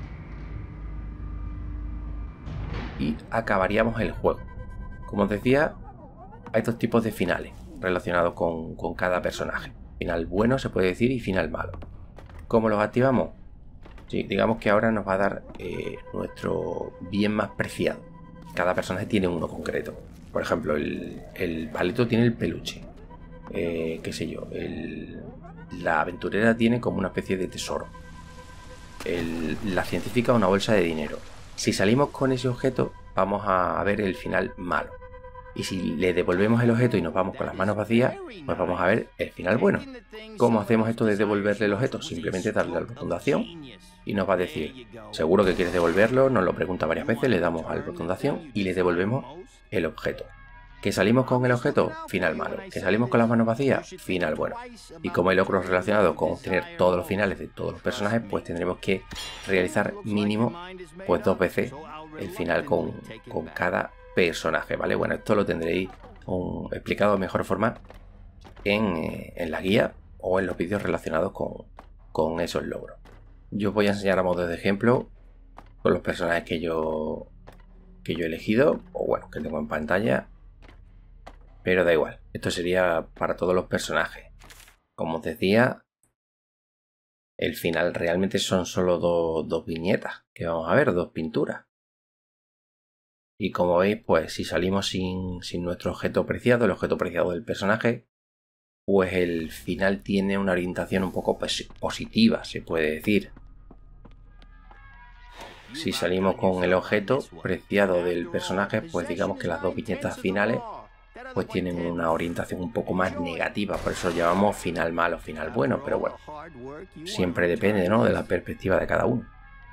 Speaker 1: Y acabaríamos el juego. Como os decía, hay 2 tipos de finales relacionados con cada personaje. Final bueno se puede decir y final malo. ¿Cómo los activamos? Sí, digamos que ahora nos va a dar nuestro bien más preciado. Cada personaje tiene uno concreto. Por ejemplo, el palito tiene el peluche. qué sé yo, la aventurera tiene como una especie de tesoro. La científica una bolsa de dinero. Si salimos con ese objeto, vamos a ver el final malo. Y si le devolvemos el objeto y nos vamos con las manos vacías, pues vamos a ver el final bueno. ¿Cómo hacemos esto de devolverle el objeto? Simplemente darle al botón de acción y nos va a decir, seguro que quieres devolverlo, nos lo pregunta varias veces, le damos al botón de acción y le devolvemos el objeto. ¿Que salimos con el objeto? Final malo. ¿Que salimos con las manos vacías? Final bueno. Y como hay logros relacionados con obtener todos los finales de todos los personajes, pues tendremos que realizar mínimo pues 2 veces el final con cada personaje, ¿vale? Bueno, esto lo tendréis explicado de mejor forma en la guía o en los vídeos relacionados con esos logros. Yo os voy a enseñar a modo de ejemplo con los personajes que yo he elegido, o bueno, que tengo en pantalla, pero da igual, esto sería para todos los personajes. Como os decía, el final realmente son solo dos viñetas que vamos a ver, 2 pinturas. Y como veis, pues si salimos sin nuestro objeto preciado, el objeto preciado del personaje, pues el final tiene una orientación un poco positiva, se puede decir. Si salimos con el objeto preciado del personaje, pues digamos que las 2 viñetas finales pues tienen una orientación un poco más negativa, por eso llamamos final malo, final bueno, pero bueno, siempre depende, ¿no?, de la perspectiva de cada uno.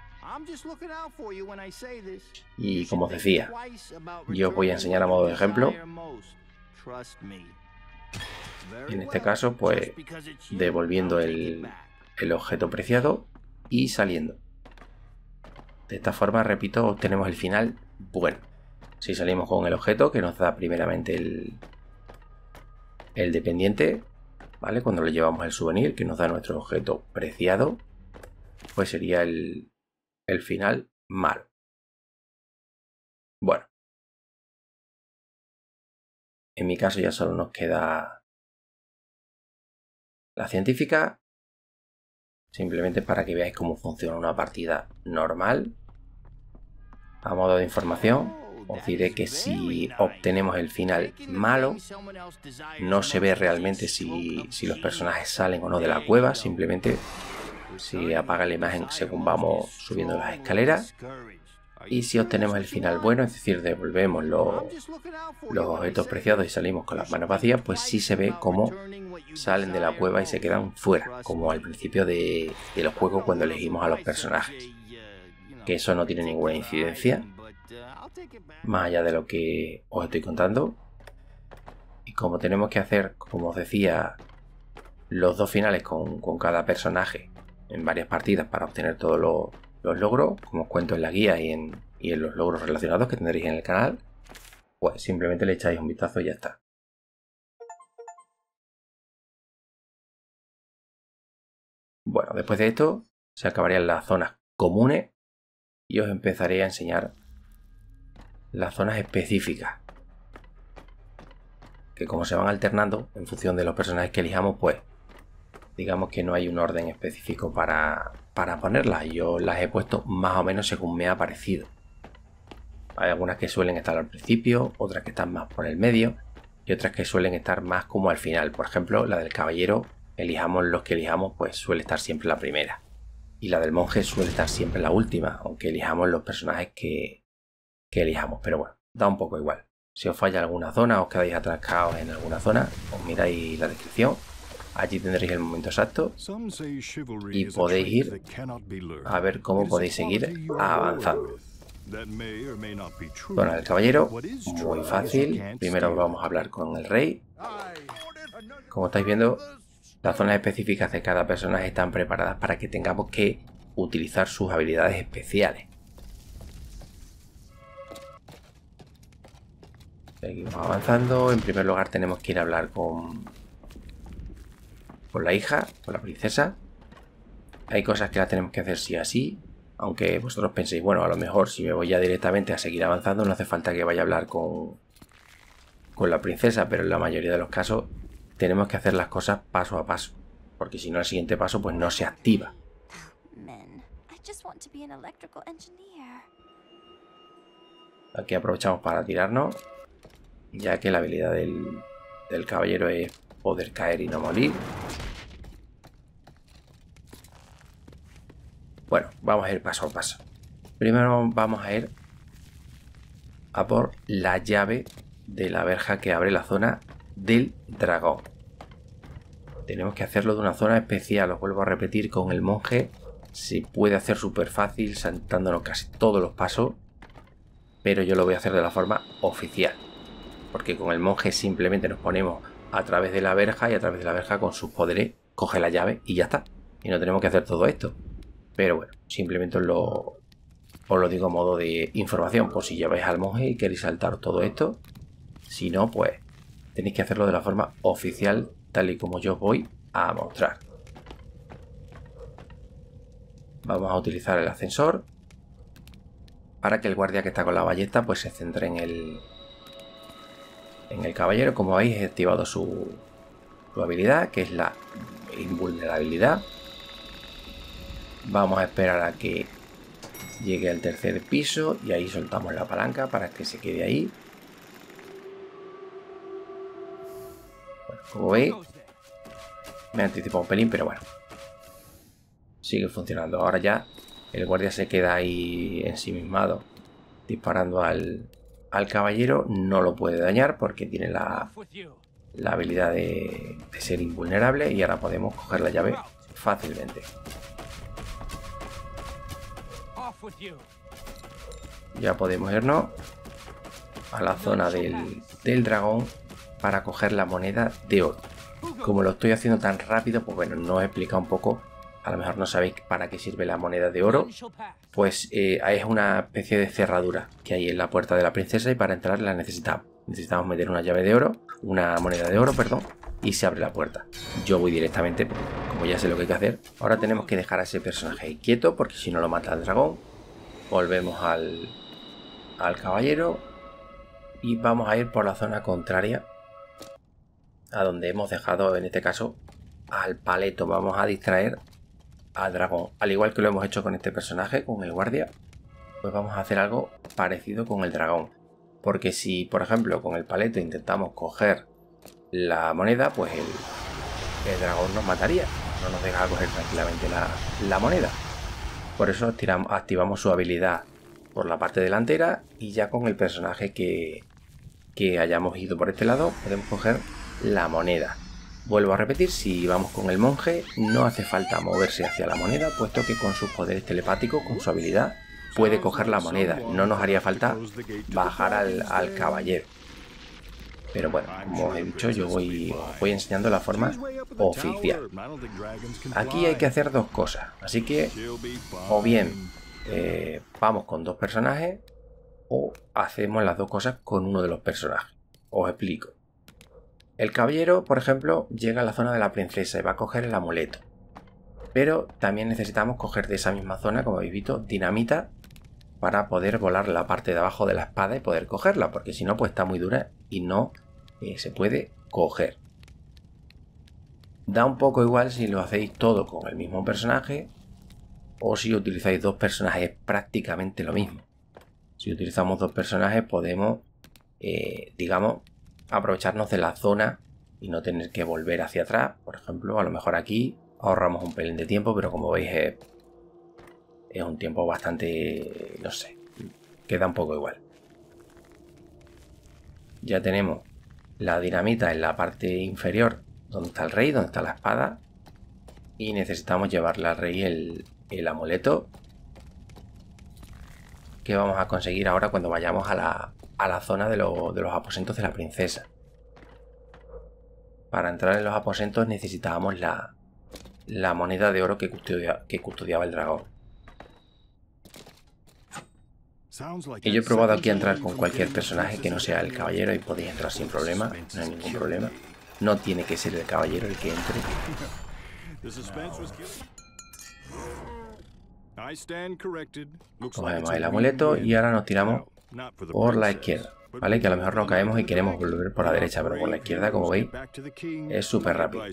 Speaker 1: Y como os decía, yo os voy a enseñar a modo de ejemplo. En este caso, pues devolviendo el objeto preciado y saliendo. De esta forma, repito, obtenemos el final bueno. Si salimos con el objeto que nos da primeramente el dependiente, ¿vale? Cuando le llevamos el souvenir que nos da nuestro objeto preciado, pues sería el final malo. Bueno, en mi caso ya solo nos queda la científica, simplemente para que veáis cómo funciona una partida normal. A modo de información, os diré que si obtenemos el final malo, no se ve realmente si los personajes salen o no de la cueva, simplemente se apaga la imagen según vamos subiendo las escaleras. Y si obtenemos el final bueno, es decir, devolvemos los objetos preciados y salimos con las manos vacías, pues sí se ve cómo salen de la cueva y se quedan fuera, como al principio de los juegos cuando elegimos a los personajes. Que eso no tiene ninguna incidencia, más allá de lo que os estoy contando. Y como tenemos que hacer, como os decía, los 2 finales con cada personaje en varias partidas para obtener todos los logros, como os cuento en la guía y en los logros relacionados que tendréis en el canal, pues simplemente le echáis un vistazo y ya está. Bueno, después de esto se acabarían las zonas comunes y os empezaré a enseñar las zonas específicas, que como se van alternando en función de los personajes que elijamos, pues digamos que no hay un orden específico para ponerlas. Yo las he puesto más o menos según me ha parecido. Hay algunas que suelen estar al principio, otras que están más por el medio y otras que suelen estar más como al final. Por ejemplo, la del caballero, elijamos los que elijamos, pues suele estar siempre la primera. Y la del monje suele estar siempre la última, aunque elijamos los personajes que elijamos. Pero bueno, da un poco igual. Si os falla alguna zona, os quedáis atascados en alguna zona, os miráis la descripción. Allí tendréis el momento exacto y podéis ir a ver cómo podéis seguir avanzando. Bueno, el caballero, muy fácil. Primero vamos a hablar con el rey. Como estáis viendo, las zonas específicas de cada personaje están preparadas para que tengamos que utilizar sus habilidades especiales. Seguimos avanzando. En primer lugar tenemos que ir a hablar con la hija, con la princesa. Hay cosas que las tenemos que hacer sí o sí, aunque vosotros penséis, bueno, a lo mejor si me voy ya directamente a seguir avanzando no hace falta que vaya a hablar con la princesa, pero en la mayoría de los casos tenemos que hacer las cosas paso a paso, porque si no el siguiente paso pues no se activa. Aquí aprovechamos para tirarnos, ya que la habilidad del del caballero es poder caer y no morir. Bueno, vamos a ir paso a paso. Primero vamos a ir a por la llave de la verja que abre la zona del dragón. Tenemos que hacerlo de una zona especial, os vuelvo a repetir, con el monje se puede hacer súper fácil, saltándonos casi todos los pasos, pero yo lo voy a hacer de la forma oficial, porque con el monje simplemente nos ponemos a través de la verja y a través de la verja con sus poderes coge la llave y ya está, y no tenemos que hacer todo esto. Pero bueno, simplemente os lo digo a modo de información, por si lleváis al monje y queréis saltar todo esto. Si no, pues tenéis que hacerlo de la forma oficial, tal y como yo os voy a mostrar. Vamos a utilizar el ascensor para que el guardia que está con la ballesta pues se centre en el caballero. Como veis, he activado su habilidad, que es la invulnerabilidad. Vamos a esperar a que llegue al tercer piso y ahí soltamos la palanca para que se quede ahí. Bueno, como veis, me he anticipado un pelín, pero bueno, sigue funcionando. Ahora ya el guardia se queda ahí ensimismado disparando al caballero. No lo puede dañar porque tiene la habilidad de ser invulnerable, y ahora podemos coger la llave fácilmente. Ya podemos irnos a la zona del dragón para coger la moneda de oro. Como lo estoy haciendo tan rápido, pues bueno, no os he explicado un poco. A lo mejor no sabéis para qué sirve la moneda de oro. Pues es una especie de cerradura que hay en la puerta de la princesa, y para entrar la necesitamos. Necesitamos meter una llave de oro, una moneda de oro, perdón, y se abre la puerta. Yo voy directamente, como ya sé lo que hay que hacer. Ahora tenemos que dejar a ese personaje quieto, porque si no lo mata el dragón. Volvemos al caballero y vamos a ir por la zona contraria a donde hemos dejado, en este caso, al paleto. Vamos a distraer al dragón, al igual que lo hemos hecho con este personaje, con el guardia. Pues vamos a hacer algo parecido con el dragón, porque si por ejemplo con el paleto intentamos coger la moneda, pues el dragón nos mataría, no nos deja coger tranquilamente la moneda. Por eso activamos su habilidad por la parte delantera, y ya con el personaje que hayamos ido por este lado podemos coger la moneda. Vuelvo a repetir, si vamos con el monje no hace falta moverse hacia la moneda, puesto que con sus poderes telepáticos, con su habilidad, puede coger la moneda. No nos haría falta bajar al caballero. Pero bueno, como os he dicho, yo voy enseñando la forma oficial. Aquí hay que hacer dos cosas, así que o bien vamos con dos personajes, o hacemos las dos cosas con uno de los personajes. Os explico. El caballero, por ejemplo, llega a la zona de la princesa y va a coger el amuleto. Pero también necesitamos coger de esa misma zona, como habéis visto, dinamita, para poder volar la parte de abajo de la espada y poder cogerla, porque si no, pues está muy dura y no se puede coger. Da un poco igual si lo hacéis todo con el mismo personaje o si utilizáis dos personajes, prácticamente lo mismo. Si utilizamos dos personajes podemos, digamos, aprovecharnos de la zona y no tener que volver hacia atrás. Por ejemplo, a lo mejor aquí ahorramos un pelín de tiempo, pero como veis es un tiempo bastante, no sé, queda un poco igual. Ya tenemos la dinamita en la parte inferior, donde está el rey, donde está la espada, y necesitamos llevarle al rey el amuleto, que vamos a conseguir ahora cuando vayamos a la zona de los aposentos de la princesa. Para entrar en los aposentos necesitábamos la moneda de oro que custodiaba el dragón. Y yo he probado aquí a entrar con cualquier personaje que no sea el caballero y podéis entrar sin problema, no hay ningún problema. No tiene que ser el caballero el que entre. Cogemos el amuleto y ahora nos tiramos por la izquierda, ¿vale? Que a lo mejor no caemos y queremos volver por la derecha, pero por la izquierda, como veis, es súper rápido.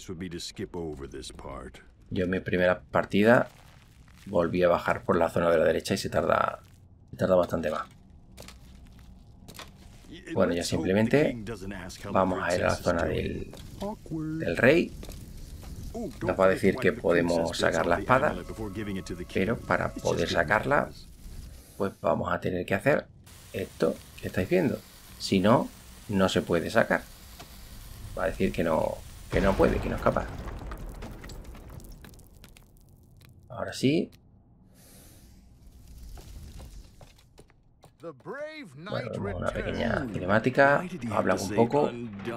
Speaker 1: Yo en mi primera partida volví a bajar por la zona de la derecha y se tarda bastante más. Bueno, ya simplemente vamos a ir a la zona del rey. Nos va a decir que podemos sacar la espada, pero para poder sacarla, pues vamos a tener que hacer esto que estáis viendo. Si no, no se puede sacar. Va a decir que no puede, que no es capaz. Ahora sí. Bueno, vemos una pequeña cinemática. Hablamos un poco.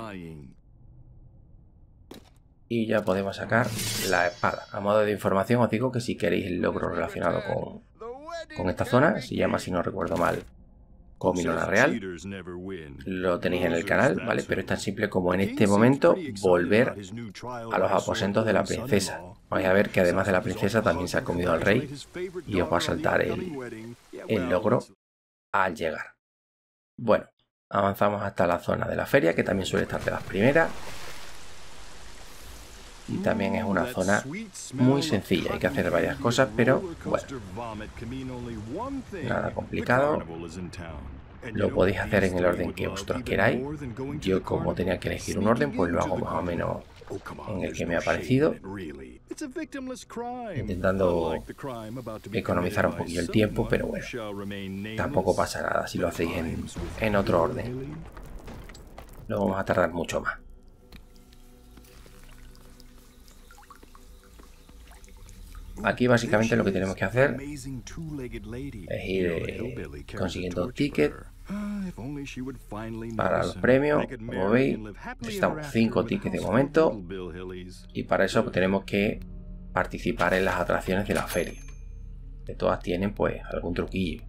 Speaker 1: Y ya podemos sacar la espada. A modo de información os digo que si queréis el logro relacionado con esta zona, se llama, si no recuerdo mal, Comilona Real, lo tenéis en el canal, ¿vale? Pero es tan simple como en este momento volver a los aposentos de la princesa. Vais a ver que además de la princesa también se ha comido al rey y os va a saltar el logro al llegar. Bueno, avanzamos hasta la zona de la feria, que también suele estar de las primeras. Y también es una zona muy sencilla, hay que hacer varias cosas, pero bueno, nada complicado. Lo podéis hacer en el orden que vosotros queráis. Yo, como tenía que elegir un orden, pues lo hago más o menos en el que me ha parecido, intentando economizar un poquillo el tiempo, pero bueno, tampoco pasa nada si lo hacéis en otro orden. No vamos a tardar mucho más. Aquí básicamente lo que tenemos que hacer es ir consiguiendo tickets para los premios. Como veis, necesitamos 5 tickets de momento y para eso tenemos que participar en las atracciones de la feria, que todas tienen pues algún truquillo.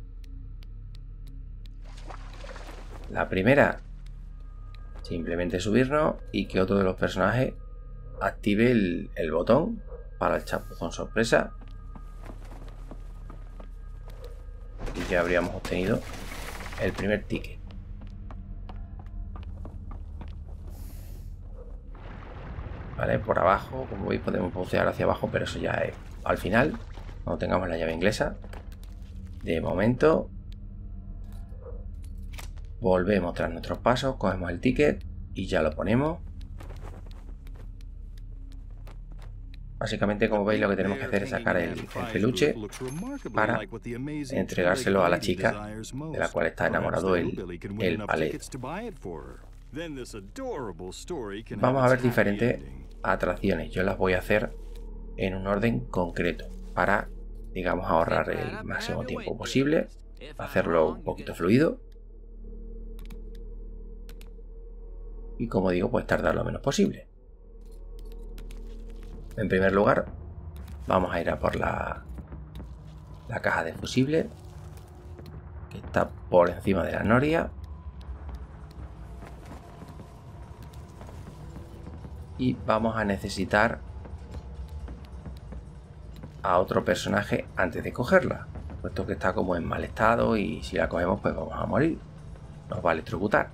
Speaker 1: La primera, simplemente subirnos y que otro de los personajes active el botón para el chapuzón sorpresa, y ya habríamos obtenido el primer ticket. Vale, por abajo, como veis, podemos bucear hacia abajo, pero eso ya es al final, cuando tengamos la llave inglesa. De momento volvemos tras nuestros pasos, cogemos el ticket y ya lo ponemos. Básicamente, como veis, lo que tenemos que hacer es sacar el peluche para entregárselo a la chica de la cual está enamorado el palé. Vamos a ver diferentes atracciones. Yo las voy a hacer en un orden concreto para, digamos, ahorrar el máximo tiempo posible, hacerlo un poquito fluido y, como digo, pues tardar lo menos posible. En primer lugar, vamos a ir a por la caja de fusible, que está por encima de la noria. Y vamos a necesitar a otro personaje antes de cogerla, puesto que está como en mal estado y si la cogemos pues vamos a morir. Nos va a electrocutar.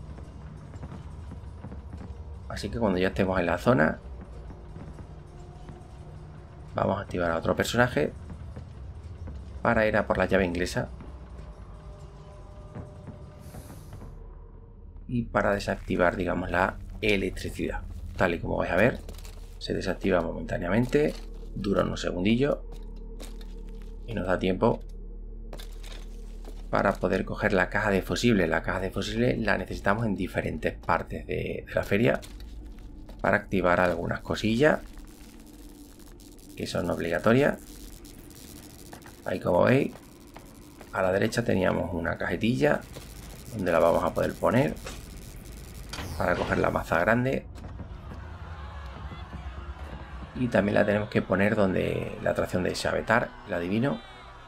Speaker 1: Así que cuando ya estemos en la zona, vamos a activar a otro personaje para ir a por la llave inglesa y para desactivar, digamos, la electricidad. Tal y como vais a ver, se desactiva momentáneamente, dura unos segundillos y nos da tiempo para poder coger la caja de fusible. La caja de fusible la necesitamos en diferentes partes de la feria para activar algunas cosillas que son obligatorias. Ahí, como veis, a la derecha teníamos una cajetilla donde la vamos a poder poner para coger la maza grande, y también la tenemos que poner donde la atracción de Sabetar, el adivino,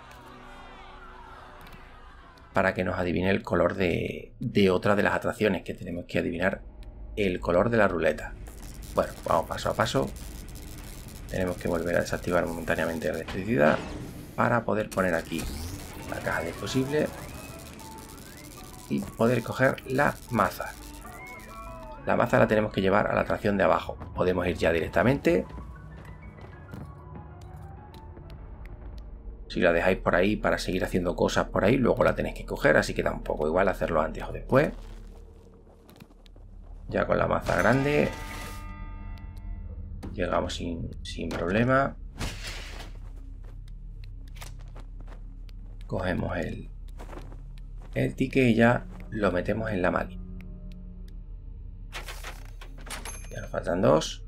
Speaker 1: para que nos adivine el color de otra de las atracciones, que tenemos que adivinar el color de la ruleta. Bueno, vamos paso a paso. Tenemos que volver a desactivar momentáneamente la electricidad para poder poner aquí la caja de fusible y poder coger la maza. La maza la tenemos que llevar a la atracción de abajo. Podemos ir ya directamente. Si la dejáis por ahí para seguir haciendo cosas por ahí, luego la tenéis que coger, así que da un poco igual hacerlo antes o después. Ya con la maza grande llegamos sin problema. Cogemos el ticket y ya lo metemos en la máquina. Ya nos faltan 2.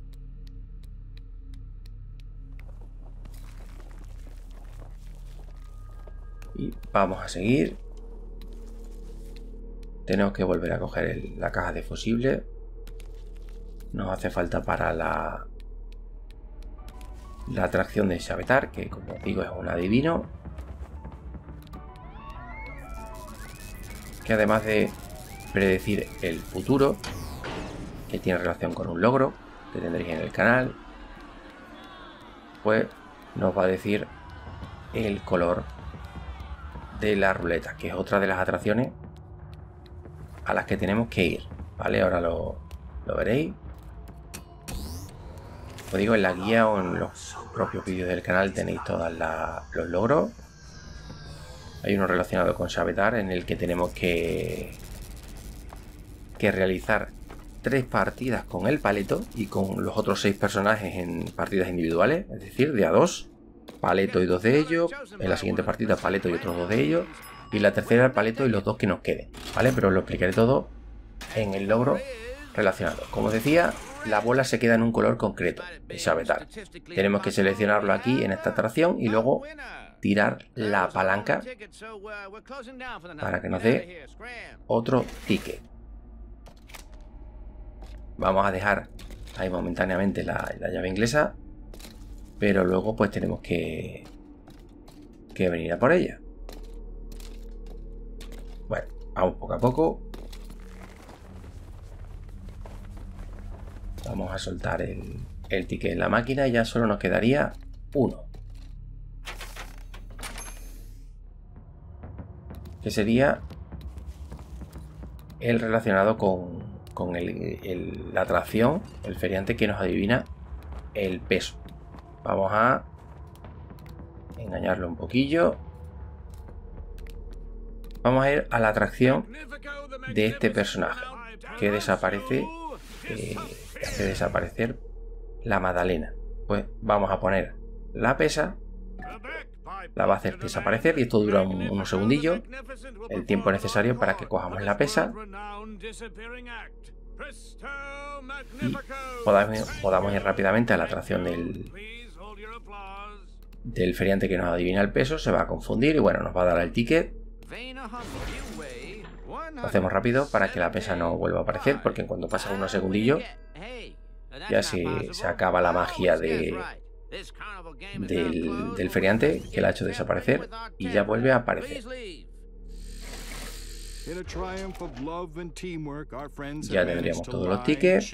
Speaker 1: Y vamos a seguir. Tenemos que volver a coger la caja de fusible. Nos hace falta para la atracción de Sabetar, que como digo es un adivino. Que además de predecir el futuro, que tiene relación con un logro que tendréis en el canal, pues nos va a decir el color de la ruleta, que es otra de las atracciones a las que tenemos que ir, ¿vale? Ahora lo veréis. Os digo, en la guía o en los propios vídeos del canal tenéis todos los logros. Hay uno relacionado con Sabetar en el que tenemos que realizar 3 partidas con el Paleto y con los otros 6 personajes en partidas individuales, es decir, de a 2, Paleto y 2 de ellos, en la siguiente partida Paleto y otros 2 de ellos, y la tercera el Paleto y los 2 que nos queden, ¿vale? Pero os lo explicaré todo en el logro relacionado. Como os decía, la bola se queda en un color concreto, el Sabetar. Tenemos que seleccionarlo aquí en esta atracción y luego tirar la palanca para que nos dé otro ticket. Vamos a dejar ahí momentáneamente la llave inglesa, pero luego pues tenemos que venir a por ella. Bueno, vamos poco a poco. Vamos a soltar el ticket en la máquina y ya solo nos quedaría uno, que sería el relacionado con la atracción, el feriante que nos adivina el peso. Vamos a engañarlo un poquillo. Vamos a ir a la atracción de este personaje que desaparece, hace desaparecer la magdalena. Pues vamos a poner la pesa, la va a hacer desaparecer y esto dura unos segundillos, el tiempo necesario para que cojamos la pesa y podamos ir rápidamente a la atracción del feriante que nos adivina el peso. Se va a confundir y bueno, nos va a dar el ticket. Lo hacemos rápido para que la pesa no vuelva a aparecer, porque en cuanto pasa unos segundillos ya se acaba la magia del feriante que la ha hecho desaparecer y ya vuelve a aparecer. Ya tendríamos todos los tickets.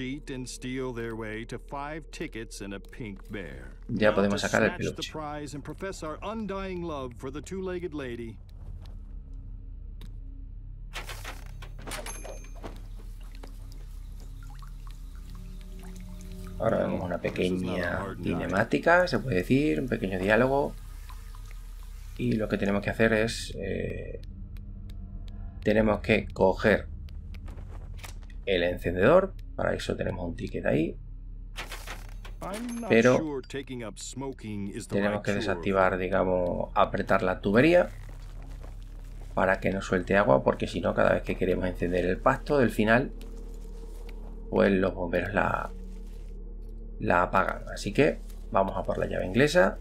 Speaker 1: Ya podemos sacar el peluche. Ahora vemos una pequeña cinemática, se puede decir, un pequeño diálogo. Y lo que tenemos que hacer es... tenemos que coger el encendedor. Para eso tenemos un ticket ahí. Pero tenemos que desactivar, digamos, apretar la tubería para que no suelte agua, porque si no, cada vez que queremos encender el pasto del final, pues los bomberos la apagan. Así que vamos a por la llave inglesa,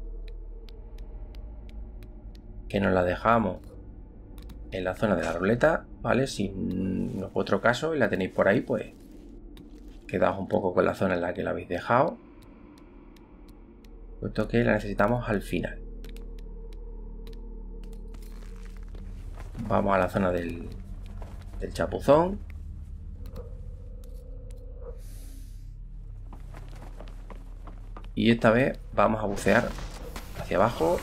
Speaker 1: que nos la dejamos en la zona de la ruleta, ¿vale? Si no es vuestro caso y la tenéis por ahí, pues quedaos un poco con la zona en la que la habéis dejado, puesto que la necesitamos al final. Vamos a la zona del chapuzón. Y esta vez vamos a bucear hacia abajo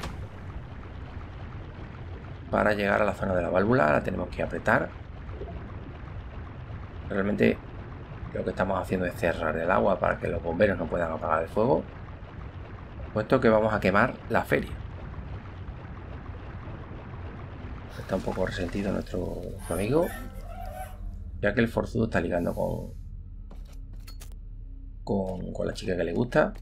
Speaker 1: para llegar a la zona de la válvula. La tenemos que apretar. Realmente lo que estamos haciendo es cerrar el agua para que los bomberos no puedan apagar el fuego, puesto que vamos a quemar la feria. Está un poco resentido nuestro amigo. ya que el forzudo está ligando con la chica que le gusta.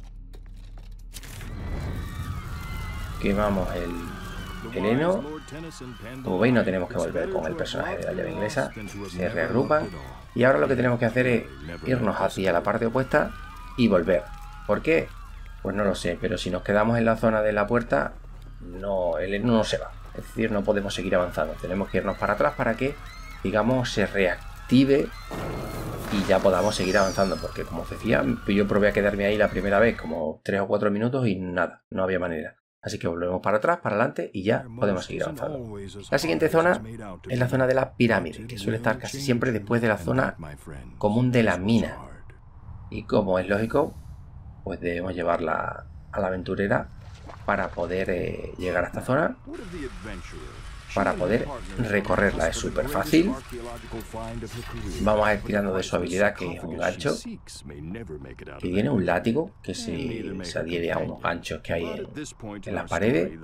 Speaker 1: Quemamos el heno. Como veis, no tenemos que volver con el personaje de la llave inglesa. Se reagrupan. Y ahora lo que tenemos que hacer es irnos hacia la parte opuesta y volver. ¿Por qué? Pues no lo sé, pero si nos quedamos en la zona de la puerta, no, el heno no se va. Es decir, no podemos seguir avanzando. Tenemos que irnos para atrás para que, digamos, se reactive y ya podamos seguir avanzando. Porque, como os decía, yo probé a quedarme ahí la primera vez como 3 o 4 minutos y nada, no había manera. Así que volvemos para atrás, para adelante y ya podemos seguir avanzando. La siguiente zona es la zona de la pirámide, que suele estar casi siempre después de la zona común de la mina. Y como es lógico, pues debemos llevarla a la aventurera para poder llegar a esta zona, para poder recorrerla. Es súper fácil. Vamos a ir tirando de su habilidad, que es un gancho, que tiene un látigo que se adhiere a unos ganchos que hay en las paredes.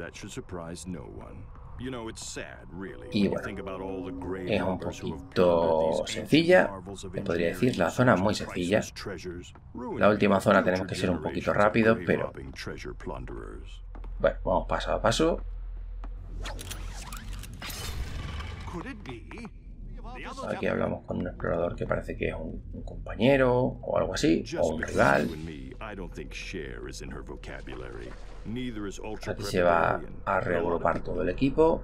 Speaker 1: Y bueno, es un poquito sencilla, te podría decir, la zona es muy sencilla. La última zona tenemos que ser un poquito rápidos, pero bueno, vamos paso a paso. Aquí hablamos con un explorador que parece que es un compañero o algo así, o un rival. Aquí se va a reagrupar todo el equipo.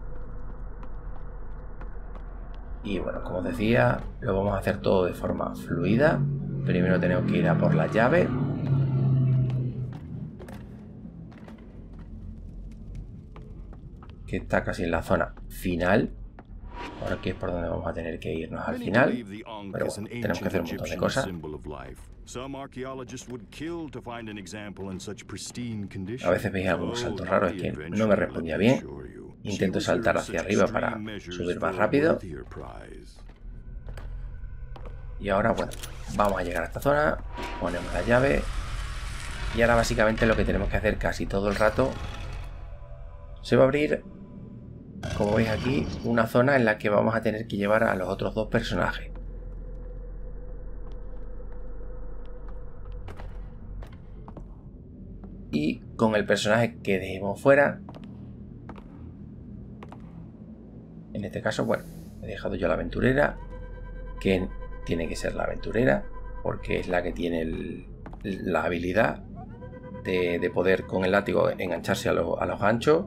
Speaker 1: Y bueno, como os decía, lo vamos a hacer todo de forma fluida. Primero tenemos que ir a por la llave. Que está casi en la zona final. Ahora aquí es por donde vamos a tener que irnos al final. Pero bueno, tenemos que hacer un montón de cosas. A veces veis algunos saltos raros, es que no me respondía bien. Intento saltar hacia arriba para subir más rápido. Y ahora, bueno, vamos a llegar a esta zona. Ponemos la llave. Y ahora básicamente lo que tenemos que hacer casi todo el rato, se va a abrir, como veis aquí, una zona en la que vamos a tener que llevar a los otros dos personajes. Y con el personaje que dejemos fuera, en este caso, bueno, he dejado yo la aventurera, que tiene que ser la aventurera, porque es la que tiene la habilidad de poder con el látigo engancharse a los ganchos.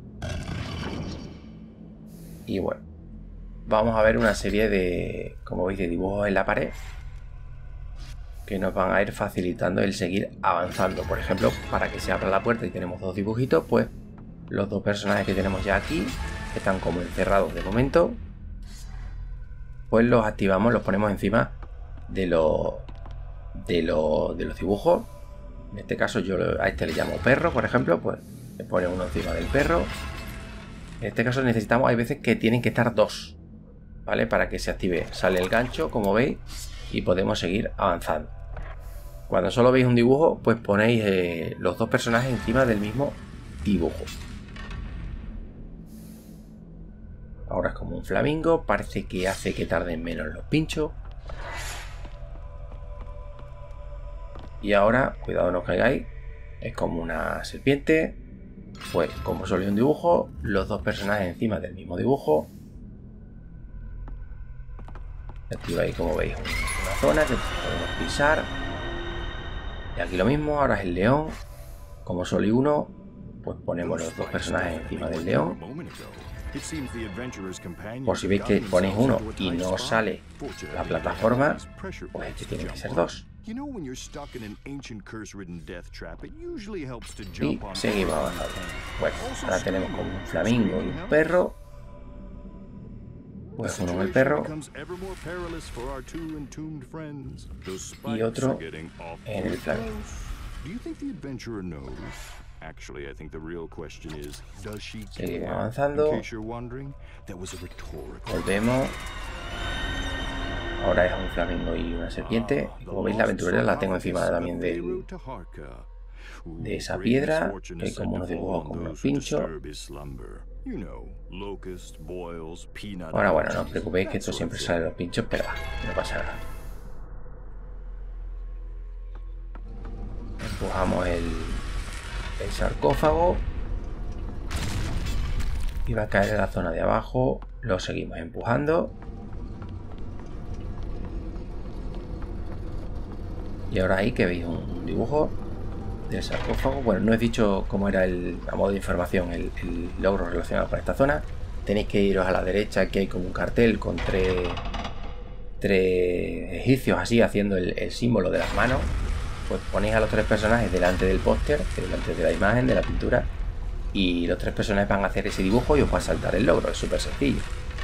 Speaker 1: Y bueno, vamos a ver una serie de, como veis, de dibujos en la pared que nos van a ir facilitando el seguir avanzando. Por ejemplo, para que se abra la puerta y tenemos dos dibujitos, pues los dos personajes que tenemos ya aquí, que están como encerrados de momento, pues los activamos, los ponemos encima de los dibujos. En este caso yo a este le llamo perro, por ejemplo, pues le pone uno encima del perro. En este caso necesitamos, hay veces que tienen que estar dos, ¿vale? Para que se active. Sale el gancho, como veis, y podemos seguir avanzando. Cuando solo veis un dibujo, pues ponéis los dos personajes encima del mismo dibujo. Ahora es como un flamingo, parece que hace que tarden menos los pinchos. Y ahora, cuidado no caigáis, es como una serpiente. Pues como solo hay un dibujo, los dos personajes encima del mismo dibujo. Activáis, como veis, una zona que podemos pisar. Y aquí lo mismo, ahora es el león. Como solo hay uno, pues ponemos los dos personajes encima del león. Por si veis que ponéis uno y no sale la plataforma, pues este tiene que ser dos. Y seguimos avanzando. Bueno, ahora tenemos como un flamingo y un perro. Pues uno en el perro y otro en el flamingo. Seguimos avanzando. Volvemos. Ahora es un flamingo y una serpiente. Como veis, la aventurera la tengo encima también del de esa piedra. Hay como unos dibujos, como unos pinchos. Ahora bueno, no os preocupéis que esto siempre sale los pinchos, pero no pasa nada. Empujamos el sarcófago y va a caer en la zona de abajo. Lo seguimos empujando. Y ahora ahí que veis un dibujo del sarcófago. Bueno, no he dicho cómo era a modo de información el logro relacionado con esta zona. Tenéis que iros a la derecha, que hay como un cartel con tres egipcios así haciendo el símbolo de las manos. Pues ponéis a los tres personajes delante del póster, delante de la imagen, de la pintura, y los tres personajes van a hacer ese dibujo y os va a saltar el logro. Es súper sencillo.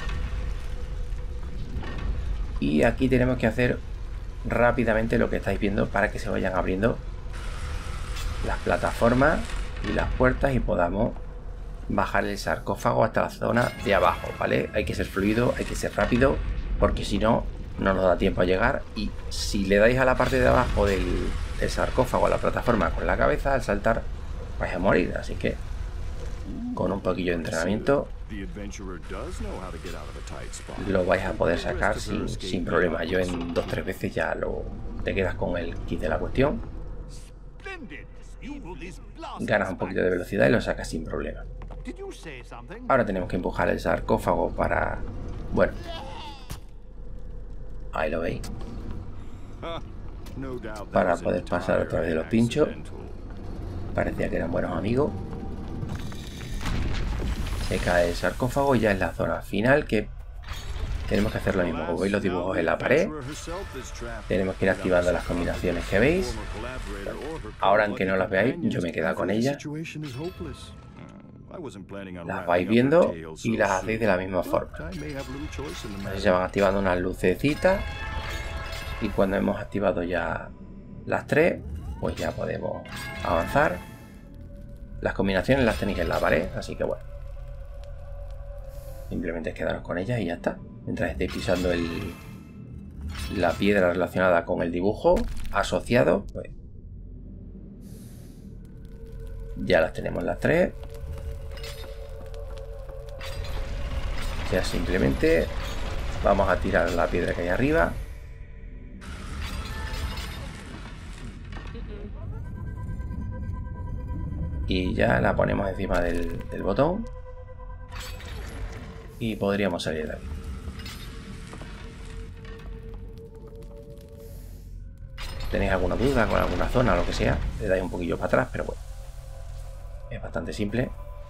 Speaker 1: Y aquí tenemos que hacer rápidamente lo que estáis viendo para que se vayan abriendo las plataformas y las puertas y podamos bajar el sarcófago hasta la zona de abajo, ¿vale? Hay que ser fluido, hay que ser rápido, porque si no, no nos da tiempo a llegar. Y si le dais a la parte de abajo del sarcófago, a la plataforma con la cabeza, al saltar vais a morir. Así que con un poquillo de entrenamiento lo vais a poder sacar sin problema. Yo en 2-3 veces ya te quedas con el kit de la cuestión, ganas un poquito de velocidad y lo sacas sin problema. Ahora tenemos que empujar el sarcófago para... bueno, ahí lo veis, para poder pasar a través de los pinchos. Parecía que eran buenos amigos. Se cae el sarcófago y ya es la zona final, que tenemos que hacer lo mismo. Como veis los dibujos en la pared, tenemos que ir activando las combinaciones que veis. Ahora, aunque no las veáis, yo me he quedado con ellas. Las vais viendo y las hacéis de la misma forma. Así se van activando unas lucecitas. Y cuando hemos activado ya las tres, pues ya podemos avanzar. Las combinaciones las tenéis en la pared, así que bueno, simplemente es quedaros con ellas y ya está. Mientras estéis pisando la piedra relacionada con el dibujo asociado, pues ya las tenemos las tres. Ya simplemente vamos a tirar la piedra que hay arriba. Y ya la ponemos encima del botón. Y podríamos salir de aquí. ¿Tenéis alguna duda con alguna zona o lo que sea? Le dais un poquillo para atrás, pero bueno, es bastante simple.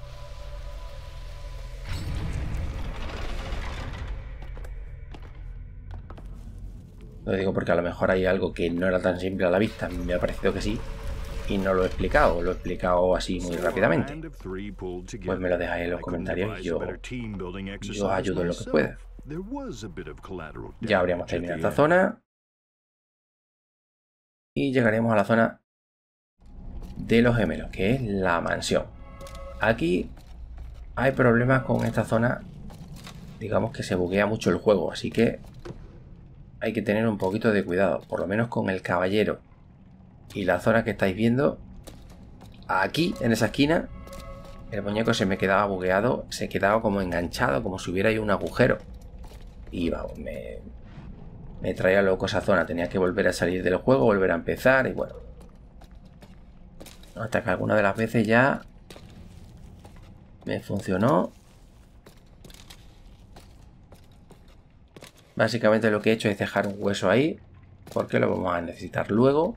Speaker 1: Lo digo porque a lo mejor hay algo que no era tan simple a la vista. Me ha parecido que sí y no lo he explicado así muy rápidamente. Pues me lo dejáis en los comentarios y yo os ayudo en lo que pueda. Ya habríamos terminado esta zona y llegaremos a la zona de los gemelos, que es la mansión. Aquí hay problemas con esta zona, digamos que se buguea mucho el juego, así que hay que tener un poquito de cuidado, por lo menos con el caballero y la zona que estáis viendo. Aquí, en esa esquina, el muñeco se me quedaba bugueado, se quedaba como enganchado, como si hubiera ahí un agujero. Y vamos, me traía loco esa zona, tenía que volver a salir del juego, volver a empezar y bueno. Hasta que alguna de las veces ya me funcionó. Básicamente lo que he hecho es dejar un hueso ahí, porque lo vamos a necesitar luego.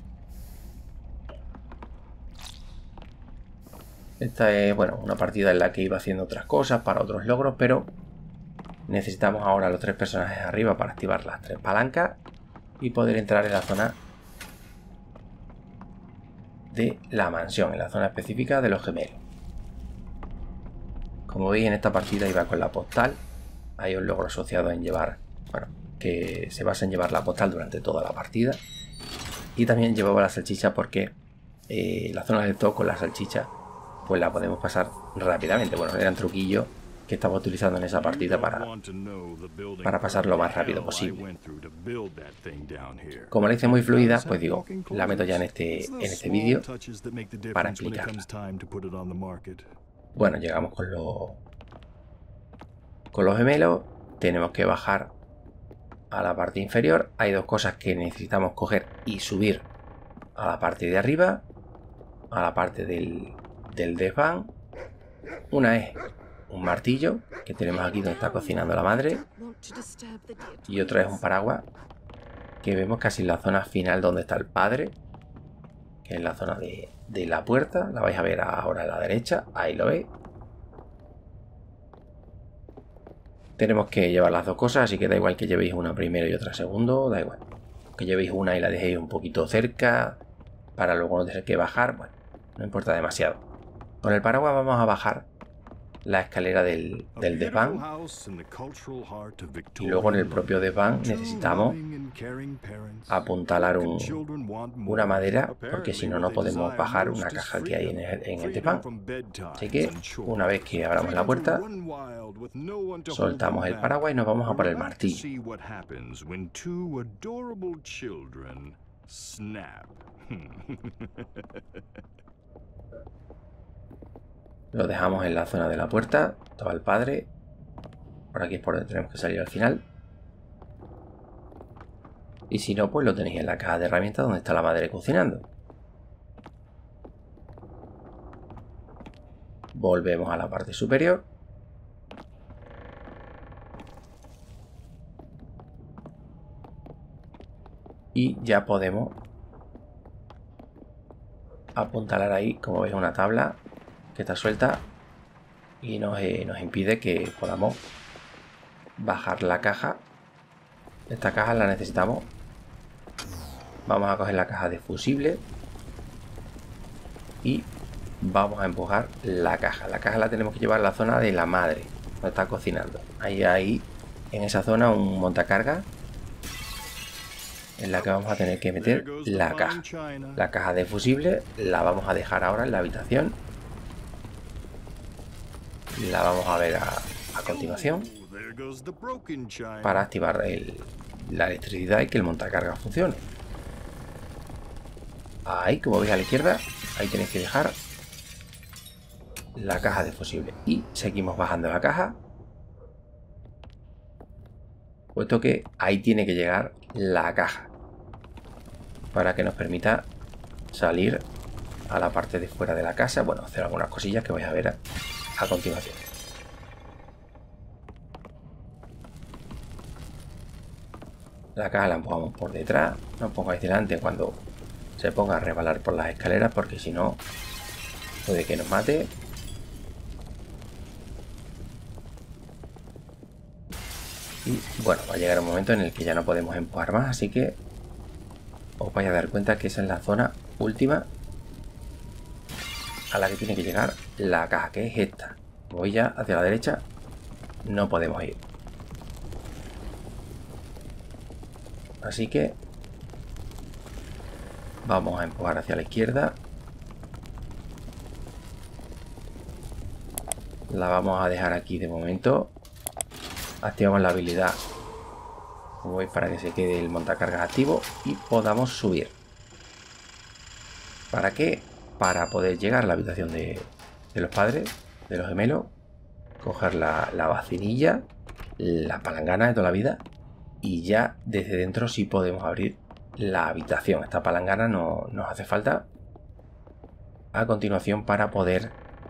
Speaker 1: Esta es, bueno, una partida en la que iba haciendo otras cosas para otros logros, pero necesitamos ahora los tres personajes arriba para activar las tres palancas y poder entrar en la zona de la mansión, en la zona específica de los gemelos. Como veis, en esta partida iba con la postal. Hay un logro asociado en llevar, bueno, que se basa en llevar la postal durante toda la partida. Y también llevaba la salchicha porque la zona del zoo con la salchicha pues la podemos pasar rápidamente. Bueno, eran truquillos que estamos utilizando en esa partida para pasar lo más rápido posible. Como la hice muy fluida, pues digo, la meto ya en este vídeo para explicarla. Bueno, llegamos con los gemelos. Tenemos que bajar a la parte inferior. Hay dos cosas que necesitamos coger y subir a la parte de arriba, a la parte del desván. Una es un martillo que tenemos aquí donde está cocinando la madre, y otra es un paraguas que vemos casi en la zona final donde está el padre, que es la zona de la puerta. La vais a ver ahora a la derecha, ahí lo veis. Tenemos que llevar las dos cosas, así que da igual que llevéis una primero y otra segundo, da igual. Que llevéis una y la dejéis un poquito cerca para luego no tener que bajar, bueno, no importa demasiado. Con el paraguas vamos a bajar la escalera del desván, y luego en el propio desván necesitamos apuntalar una madera, porque si no, no podemos bajar una caja que hay en el desván. Así que una vez que abramos la puerta, soltamos el paraguas y nos vamos a por el martillo. Lo dejamos en la zona de la puerta, estaba el padre. Por aquí es por donde tenemos que salir al final. Y si no, pues lo tenéis en la caja de herramientas donde está la madre cocinando. Volvemos a la parte superior. Y ya podemos apuntalar ahí, como veis, una tabla que está suelta y nos impide que podamos bajar la caja. Esta caja la necesitamos. Vamos a coger la caja de fusible y vamos a empujar la caja. La caja la tenemos que llevar a la zona de la madre, donde está cocinando. Ahí en esa zona un montacargas en la que vamos a tener que meter la caja. La caja de fusible la vamos a dejar ahora en la habitación. La vamos a ver a continuación para activar la electricidad y que el montacargas funcione. Ahí, como veis a la izquierda, ahí tenéis que dejar la caja de fusible. Y seguimos bajando la caja, puesto que ahí tiene que llegar la caja para que nos permita salir a la parte de fuera de la casa. Bueno, hacer algunas cosillas que vais a ver a continuación. La caja la empujamos por detrás. No os pongáis delante cuando se ponga a rebalar por las escaleras, porque si no puede que nos mate. Y bueno, va a llegar un momento en el que ya no podemos empujar más, así que os vais a dar cuenta que esa es la zona última a la que tiene que llegar la caja, que es esta. Voy ya hacia la derecha, no podemos ir. Así que vamos a empujar hacia la izquierda. La vamos a dejar aquí de momento. Activamos la habilidad, como veis, para que se quede el montacargas activo y podamos subir. ¿Para qué? Para poder llegar a la habitación de los padres, de los gemelos, coger la vacinilla, la palangana de toda la vida, y ya desde dentro sí podemos abrir la habitación. Esta palangana no nos hace falta a continuación para poder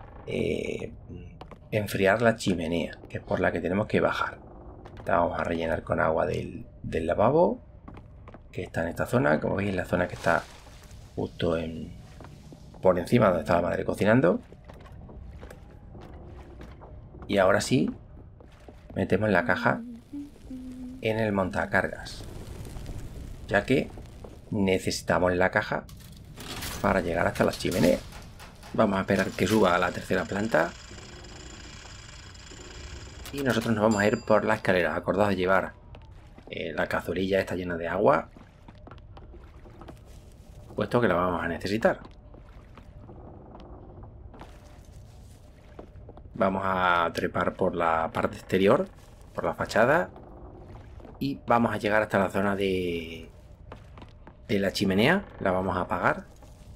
Speaker 1: enfriar la chimenea, que es por la que tenemos que bajar. La vamos a rellenar con agua del lavabo, que está en esta zona. Como veis, en la zona que está justo por encima donde está la madre cocinando. Y ahora sí metemos la caja en el montacargas, ya que necesitamos la caja para llegar hasta la chimenea. Vamos a esperar que suba a la tercera planta y nosotros nos vamos a ir por la escalera. Acordaos de llevar la cazurilla esta llena de agua, puesto que la vamos a necesitar. Vamos a trepar por la parte exterior, por la fachada, y vamos a llegar hasta la zona de la chimenea. La vamos a apagar.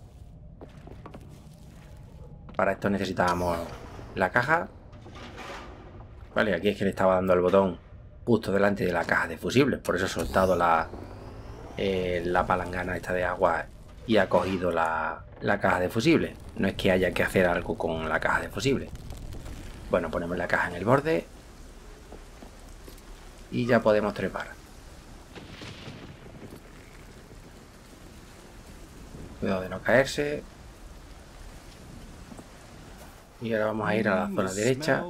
Speaker 1: Para esto necesitábamos la caja. Vale, aquí es que le estaba dando al botón justo delante de la caja de fusibles, por eso he soltado la palangana esta de agua y ha cogido la caja de fusibles. No es que haya que hacer algo con la caja de fusibles. Bueno, ponemos la caja en el borde y ya podemos trepar. Cuidado de no caerse. Y ahora vamos a ir a la zona derecha,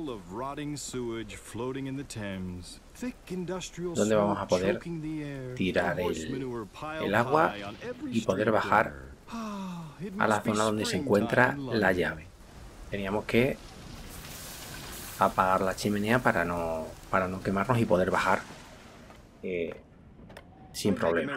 Speaker 1: donde vamos a poder tirar el agua y poder bajar a la zona donde se encuentra la llave. Teníamos que apagar la chimenea para no quemarnos y poder bajar sin problema.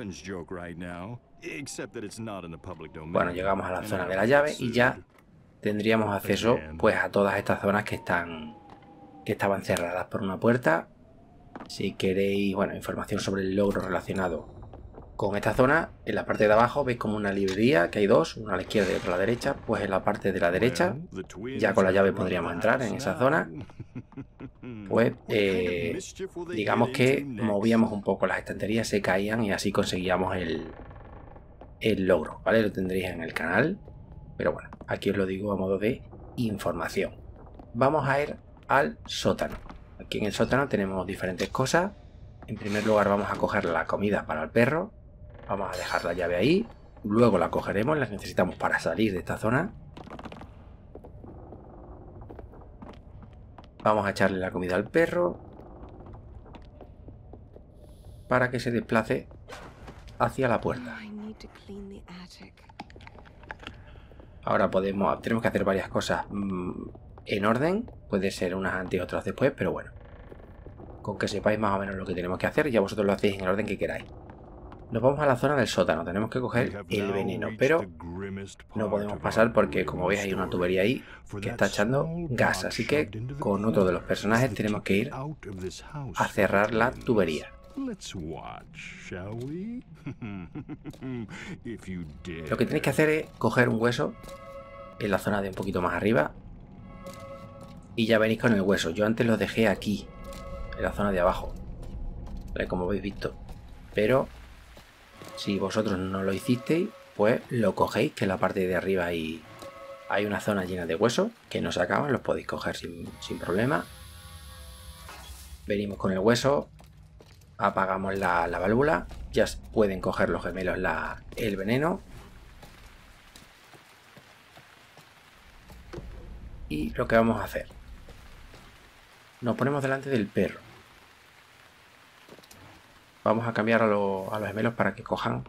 Speaker 1: Bueno, llegamos a la zona de la llave y ya tendríamos acceso pues a todas estas zonas que estaban cerradas por una puerta. Si queréis, bueno, información sobre el logro relacionado con esta zona, en la parte de abajo veis como una librería, que hay dos, una a la izquierda y otra a la derecha. Pues en la parte de la derecha, ya con la llave podríamos entrar en esa zona. Pues digamos que movíamos un poco las estanterías, se caían y así conseguíamos el logro, ¿vale? Lo tendréis en el canal, pero bueno, aquí os lo digo a modo de información. Vamos a ir al sótano. Aquí en el sótano tenemos diferentes cosas. En primer lugar vamos a coger la comida para el perro. Vamos a dejar la llave ahí. Luego la cogeremos, la necesitamos para salir de esta zona. Vamos a echarle la comida al perro para que se desplace hacia la puerta. Ahora tenemos que hacer varias cosas en orden. Puede ser unas antes y otras después, pero bueno, con que sepáis más o menos lo que tenemos que hacer, ya vosotros lo hacéis en el orden que queráis. Nos vamos a la zona del sótano, tenemos que coger el veneno, pero no podemos pasar porque, como veis, hay una tubería ahí que está echando gas, así que con otro de los personajes tenemos que ir a cerrar la tubería. Lo que tenéis que hacer es coger un hueso en la zona de un poquito más arriba y ya venís con el hueso. Yo antes lo dejé aquí, en la zona de abajo, ¿vale? Como habéis visto, pero si vosotros no lo hicisteis, pues lo cogéis, que en la parte de arriba hay una zona llena de huesos que no se acaban, los podéis coger sin problema. Venimos con el hueso, apagamos la válvula, ya pueden coger los gemelos el veneno. Y lo que vamos a hacer, nos ponemos delante del perro. Vamos a cambiar a los gemelos para que cojan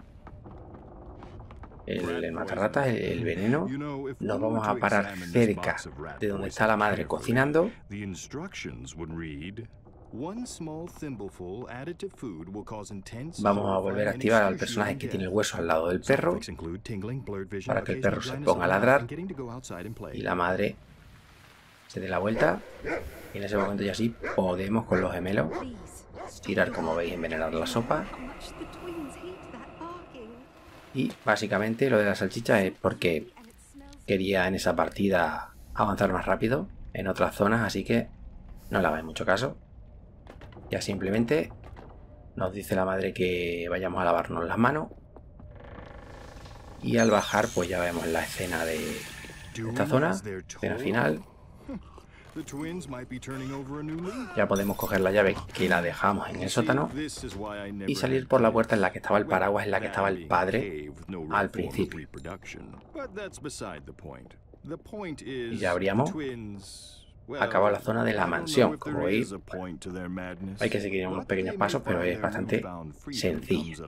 Speaker 1: el matarratas, el veneno. Nos vamos a parar cerca de donde está la madre cocinando. Vamos a volver a activar al personaje que tiene el hueso al lado del perro para que el perro se ponga a ladrar y la madre se dé la vuelta. Y en ese momento ya sí podemos con los gemelos tirar, como veis, envenenar la sopa. Y básicamente lo de la salchicha es porque quería en esa partida avanzar más rápido en otras zonas, así que no le hagáis mucho caso. Ya simplemente nos dice la madre que vayamos a lavarnos las manos. Y al bajar pues ya vemos la escena de esta zona, escena final. Ya podemos coger la llave, que la dejamos en el sótano, y salir por la puerta en la que estaba el paraguas, en la que estaba el padre al principio. Y ya habríamos acabado la zona de la mansión. Como veis, hay que seguir unos pequeños pasos, pero es bastante sencillo.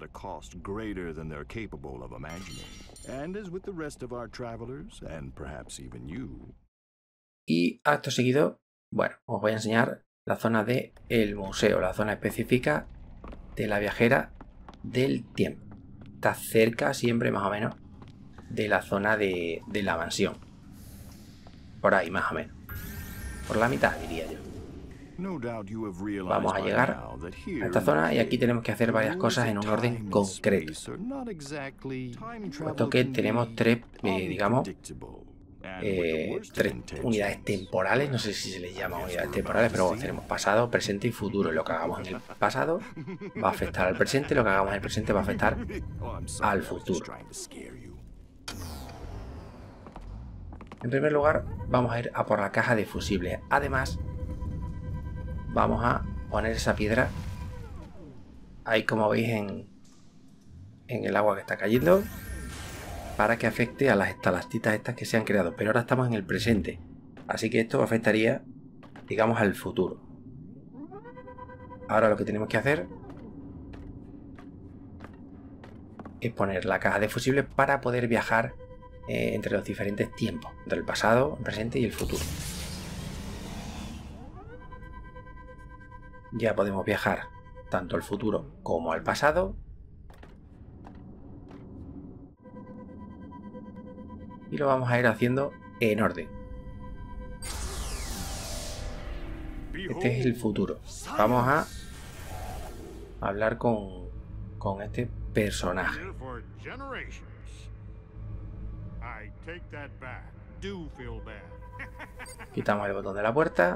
Speaker 1: Y acto seguido, bueno, os voy a enseñar la zona del museo, la zona específica de la viajera del tiempo. Está cerca siempre más o menos de la zona de la mansión. Por ahí más o menos. por la mitad, diría yo. Vamos a llegar a esta zona y aquí tenemos que hacer varias cosas en un orden concreto. Puesto que tenemos tres, digamos, tres unidades temporales, no sé si se les llama unidades temporales, pero tenemos pasado, presente y futuro. Lo que hagamos en el pasado va a afectar al presente, lo que hagamos en el presente va a afectar al futuro. En primer lugar, vamos a ir a por la caja de fusibles. Además, vamos a poner esa piedra ahí, como veis, en el agua que está cayendo, para que afecte a las estalactitas estas que se han creado. Pero ahora estamos en el presente, así que esto afectaría, digamos, al futuro. Ahora lo que tenemos que hacer es poner la caja de fusibles para poder viajar entre los diferentes tiempos, entre el pasado, el presente y el futuro. Ya podemos viajar tanto al futuro como al pasado. Y lo vamos a ir haciendo en orden. Este es el futuro. Vamos a hablar con este personaje. Quitamos el botón de la puerta.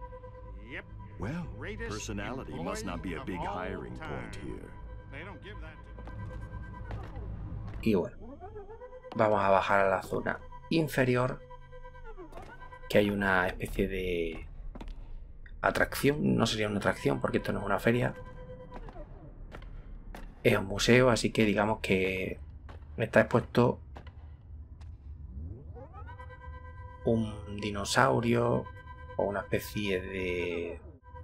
Speaker 1: Y bueno, vamos a bajar a la zona inferior, que hay una especie de atracción. No sería una atracción porque esto no es una feria, es un museo, así que digamos que está expuesto un dinosaurio o una especie de...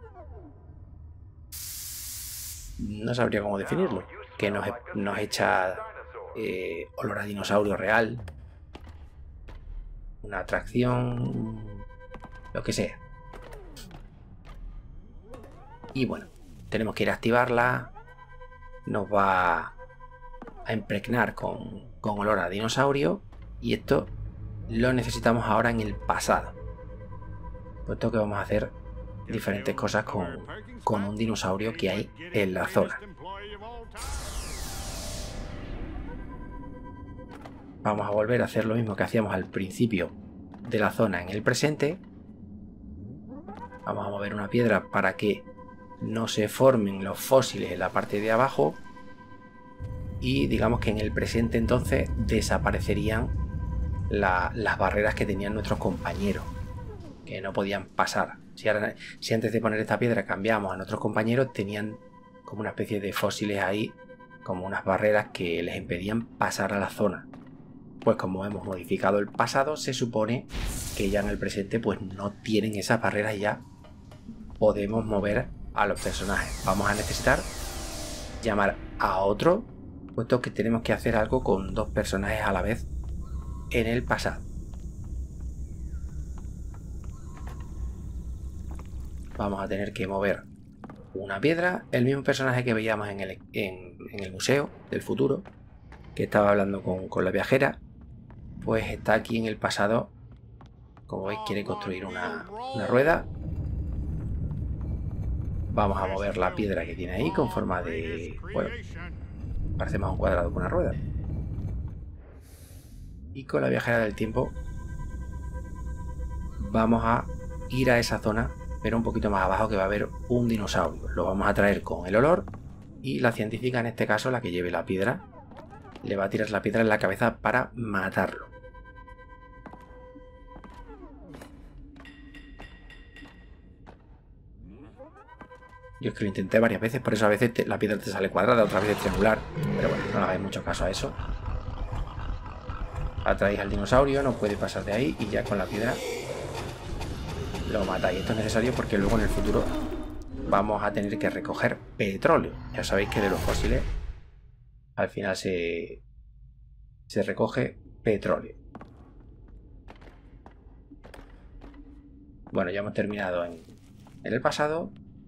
Speaker 1: no sabría cómo definirlo, que nos echa olor a dinosaurio real, una atracción, lo que sea. Y bueno, tenemos que ir a activarla. Nos va a impregnar con olor a dinosaurio, y esto lo necesitamos ahora en el pasado, puesto que vamos a hacer diferentes cosas con un dinosaurio que hay en la zona. Vamos a volver a hacer lo mismo que hacíamos al principio de la zona en el presente. Vamos a mover una piedra para que no se formen los fósiles en la parte de abajo, y digamos que en el presente entonces desaparecerían las barreras que tenían nuestros compañeros, que no podían pasar. Si antes de poner esta piedra cambiamos a nuestros compañeros, tenían como una especie de fósiles ahí, como unas barreras que les impedían pasar a la zona. Pues como hemos modificado el pasado, se supone que ya en el presente pues no tienen esas barreras y ya podemos mover a los personajes. Vamos a necesitar llamar a otro, puesto que tenemos que hacer algo con dos personajes a la vez en el pasado. Vamos a tener que mover una piedra. El mismo personaje que veíamos en el museo del futuro, que estaba hablando con la viajera, pues está aquí en el pasado. Como veis, quiere construir una rueda. Vamos a mover la piedra que tiene ahí con forma de... bueno, parece más un cuadrado que una rueda. Y con la viajera del tiempo vamos a ir a esa zona, pero un poquito más abajo, que va a haber un dinosaurio. Lo vamos a traer con el olor, y la científica, en este caso la que lleve la piedra, le va a tirar la piedra en la cabeza para matarlo. Yo es que lo intenté varias veces, por eso a veces la piedra te sale cuadrada, otras veces triangular, pero bueno, no le hagáis mucho caso a eso. Atraéis al dinosaurio, no puede pasar de ahí, y ya con la piedra lo matáis. Esto es necesario porque luego en el futuro vamos a tener que recoger petróleo. Ya sabéis que de los fósiles al final se recoge petróleo. Bueno, ya hemos terminado en el pasado.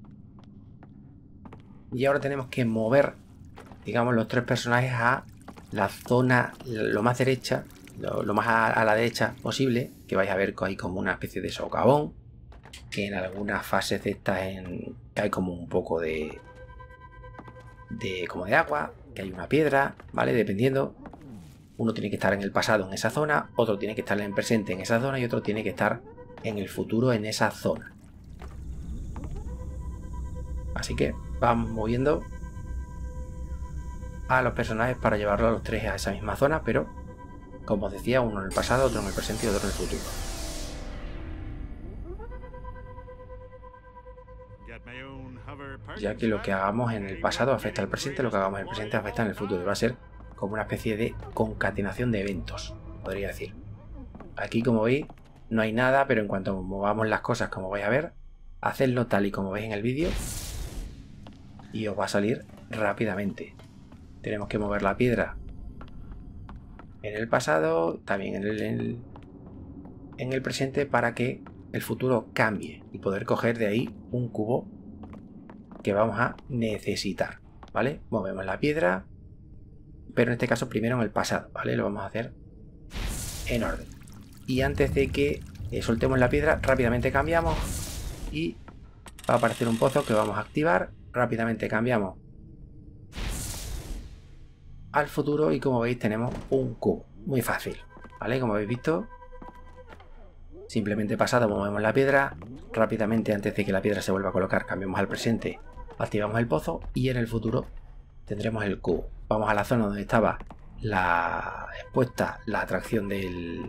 Speaker 1: Y ahora tenemos que mover, digamos, los tres personajes a la zona lo más derecha, lo más a la derecha posible, que vais a ver que hay como una especie de socavón. que en algunas fases de estas que hay como un poco como de agua, que hay una piedra, ¿vale? Dependiendo. Uno tiene que estar en el pasado en esa zona, otro tiene que estar en el presente en esa zona y otro tiene que estar en el futuro en esa zona. Así que vamos moviendo a los personajes para llevarlos a los tres a esa misma zona, pero como os decía, uno en el pasado, otro en el presente y otro en el futuro. Ya que lo que hagamos en el pasado afecta al presente, lo que hagamos en el presente afecta en el futuro. Va a ser como una especie de concatenación de eventos, podría decir. Aquí, como veis, no hay nada, pero en cuanto movamos las cosas, como vais a ver, hacedlo tal y como veis en el vídeo y os va a salir rápidamente. Tenemos que mover la piedra en el pasado, también en el presente, para que el futuro cambie y poder coger de ahí un cubo que vamos a necesitar, ¿vale? Movemos la piedra, pero en este caso primero en el pasado, ¿vale? Lo vamos a hacer en orden. Y antes de que soltemos la piedra, rápidamente cambiamos y va a aparecer un pozo que vamos a activar. Rápidamente cambiamos al futuro y como veis tenemos un cubo. Muy fácil, ¿vale? Como habéis visto, simplemente pasado movemos la piedra, rápidamente antes de que la piedra se vuelva a colocar cambiamos al presente, activamos el pozo y en el futuro tendremos el cubo. Vamos a la zona donde estaba expuesta la atracción del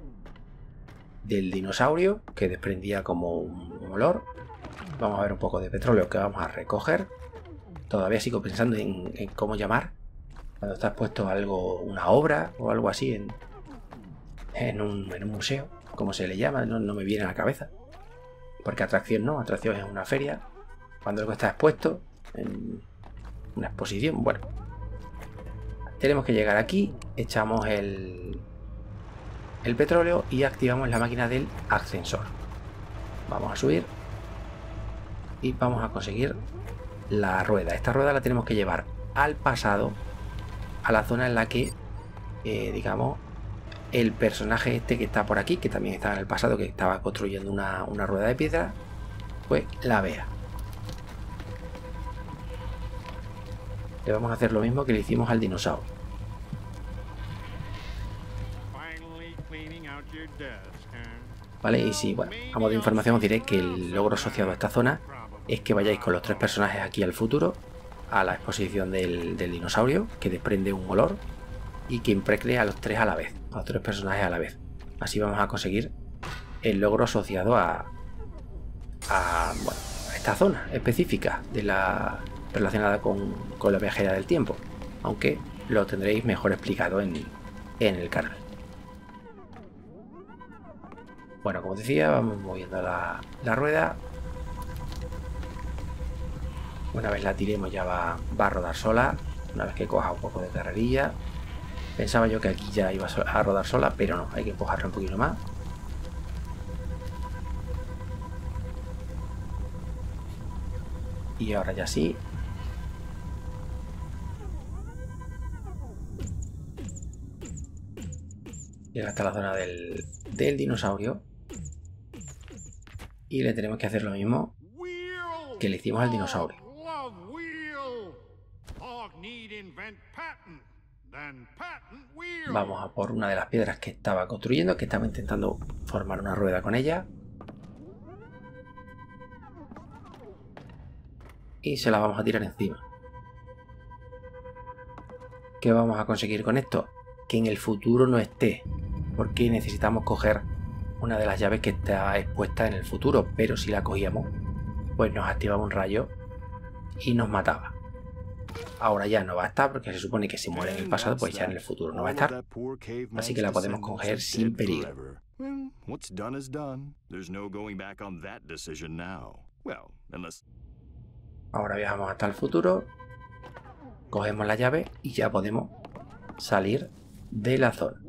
Speaker 1: dinosaurio, que desprendía como un olor. Vamos a ver un poco de petróleo que vamos a recoger. Todavía sigo pensando en cómo llamar cuando está expuesto algo, una obra o algo así en un museo, como se le llama, no me viene a la cabeza. Porque atracción no, atracción es una feria. Cuando algo está expuesto en una exposición, bueno. Tenemos que llegar aquí, echamos el petróleo y activamos la máquina del ascensor. Vamos a subir y vamos a conseguir la rueda. Esta rueda la tenemos que llevar al pasado, a la zona en la que, digamos, el personaje este que está por aquí, que también estaba en el pasado, que estaba construyendo una rueda de piedra, pues la vea. Le vamos a hacer lo mismo que le hicimos al dinosaurio. Vale, y si, bueno, a modo de información os diré que el logro asociado a esta zona es que vayáis con los tres personajes aquí al futuro, a la exposición del dinosaurio, que desprende un olor y que impregne a los tres a la vez, a los tres personajes a la vez. Así vamos a conseguir el logro asociado a esta zona específica relacionada con la viajera del tiempo, aunque lo tendréis mejor explicado en el canal. Bueno, como decía, vamos moviendo la rueda. Una vez la tiremos ya va a rodar sola, una vez que coja un poco de carrerilla. Pensaba yo que aquí ya iba a rodar sola, pero no, hay que empujarla un poquito más. Y ahora ya sí. Llega hasta la zona del dinosaurio. Y le tenemos que hacer lo mismo que le hicimos al dinosaurio. Vamos a por una de las piedras que estaba construyendo, que estaba intentando formar una rueda con ella. Y se la vamos a tirar encima. ¿Qué vamos a conseguir con esto? Que en el futuro no esté, porque necesitamos coger una de las llaves que está expuesta en el futuro, pero si la cogíamos, pues nos activaba un rayo y nos mataba. Ahora ya no va a estar, porque se supone que si muere en el pasado, pues ya en el futuro no va a estar. Así que la podemos coger sin peligro. Ahora viajamos hasta el futuro, cogemos la llave y ya podemos salir de la zona.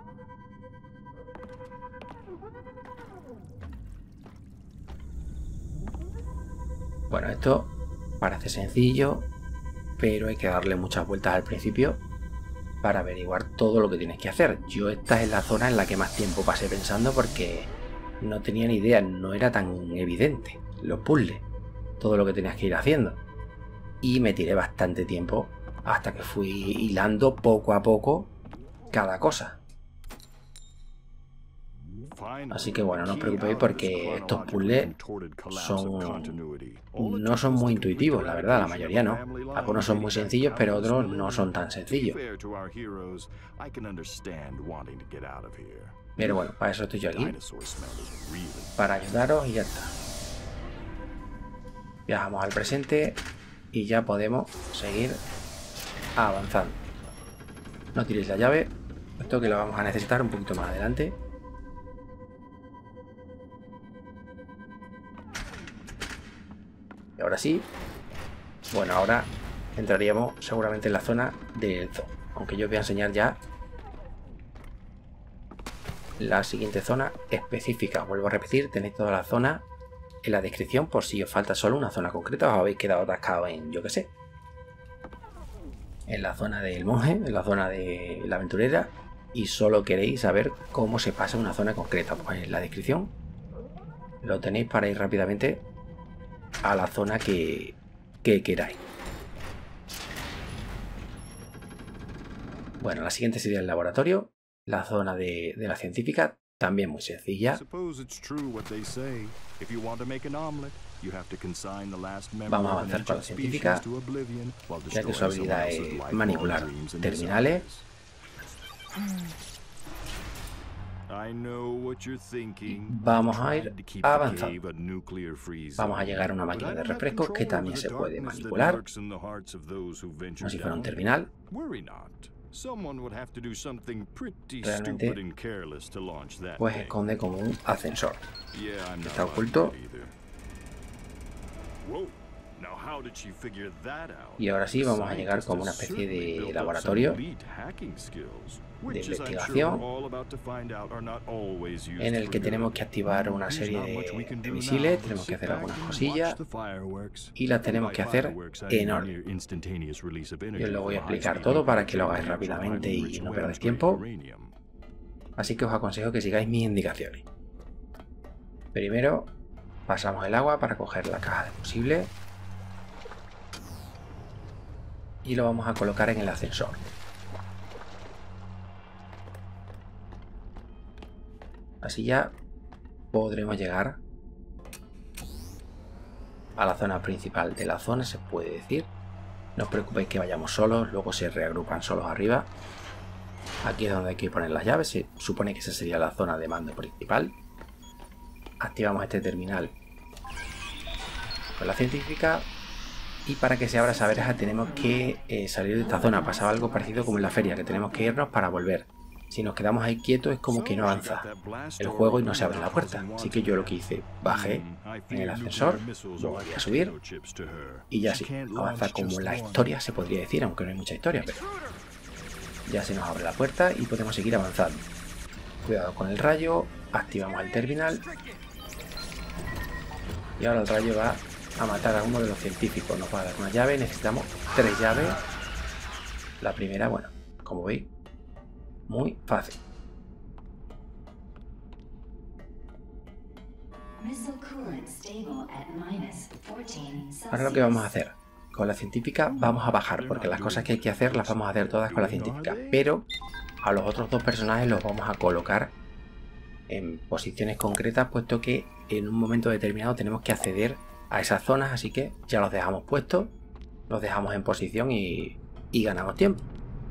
Speaker 1: Bueno, esto parece sencillo, pero hay que darle muchas vueltas al principio para averiguar todo lo que tienes que hacer. Yo esta es la zona en la que más tiempo pasé pensando, porque no tenía ni idea, no era tan evidente los puzzles, todo lo que tenías que ir haciendo. Y me tiré bastante tiempo hasta que fui hilando poco a poco cada cosa. Así que bueno, no os preocupéis porque estos puzzles no son muy intuitivos, la verdad, la mayoría no. Algunos son muy sencillos, pero otros no son tan sencillos. Pero bueno, para eso estoy yo aquí, para ayudaros y ya está. Viajamos al presente y ya podemos seguir avanzando. No tiréis la llave, esto que lo vamos a necesitar un poquito más adelante. Y ahora sí, bueno, ahora entraríamos seguramente en la zona del zoo, aunque yo os voy a enseñar ya la siguiente zona específica. Vuelvo a repetir, tenéis toda la zona en la descripción por si os falta solo una zona concreta, os habéis quedado atascados en, yo que sé, en la zona del monje, en la zona de la aventurera, y solo queréis saber cómo se pasa una zona concreta. Pues en la descripción lo tenéis para ir rápidamente a la zona que queráis. Bueno, la siguiente sería el laboratorio, la zona de la científica, también muy sencilla. Vamos a avanzar con la científica, ya que su habilidad es manipular terminales. Vamos a ir avanzando. Vamos a llegar a una máquina de refrescos que también se puede manipular, como si fuera un terminal. Realmente, pues esconde como un ascensor. Está oculto. Y ahora sí vamos a llegar como una especie de laboratorio de investigación en el que tenemos que activar una serie de misiles, tenemos que hacer algunas cosillas y las tenemos que hacer en orden. Yo os lo voy a explicar todo para que lo hagáis rápidamente y no perdáis tiempo, así que os aconsejo que sigáis mis indicaciones. Primero pasamos el agua para coger la caja de fusibles y lo vamos a colocar en el ascensor. Así ya podremos llegar a la zona principal de la zona, se puede decir. No os preocupéis que vayamos solos, luego se reagrupan solos arriba. Aquí es donde hay que poner las llaves, se supone que esa sería la zona de mando principal. Activamos este terminal con la científica y para que se abra esa verja tenemos que salir de esta zona. Pasaba algo parecido como en la feria, que tenemos que irnos para volver. Si nos quedamos ahí quietos es como que no avanza el juego y no se abre la puerta. Así que yo lo que hice, bajé en el ascensor, luego volví a subir y ya sí, avanza como la historia se podría decir, aunque no hay mucha historia, pero ya se nos abre la puerta y podemos seguir avanzando. Cuidado con el rayo, activamos el terminal y ahora el rayo va a matar a uno de los científicos. Nos va a dar una llave, necesitamos 3 llaves. La primera, bueno, como veis, muy fácil. Ahora lo que vamos a hacer con la científica, vamos a bajar porque las cosas que hay que hacer las vamos a hacer todas con la científica, pero a los otros dos personajes los vamos a colocar en posiciones concretas, puesto que en un momento determinado tenemos que acceder a esas zonas, así que ya los dejamos puestos, los dejamos en posición y ganamos tiempo.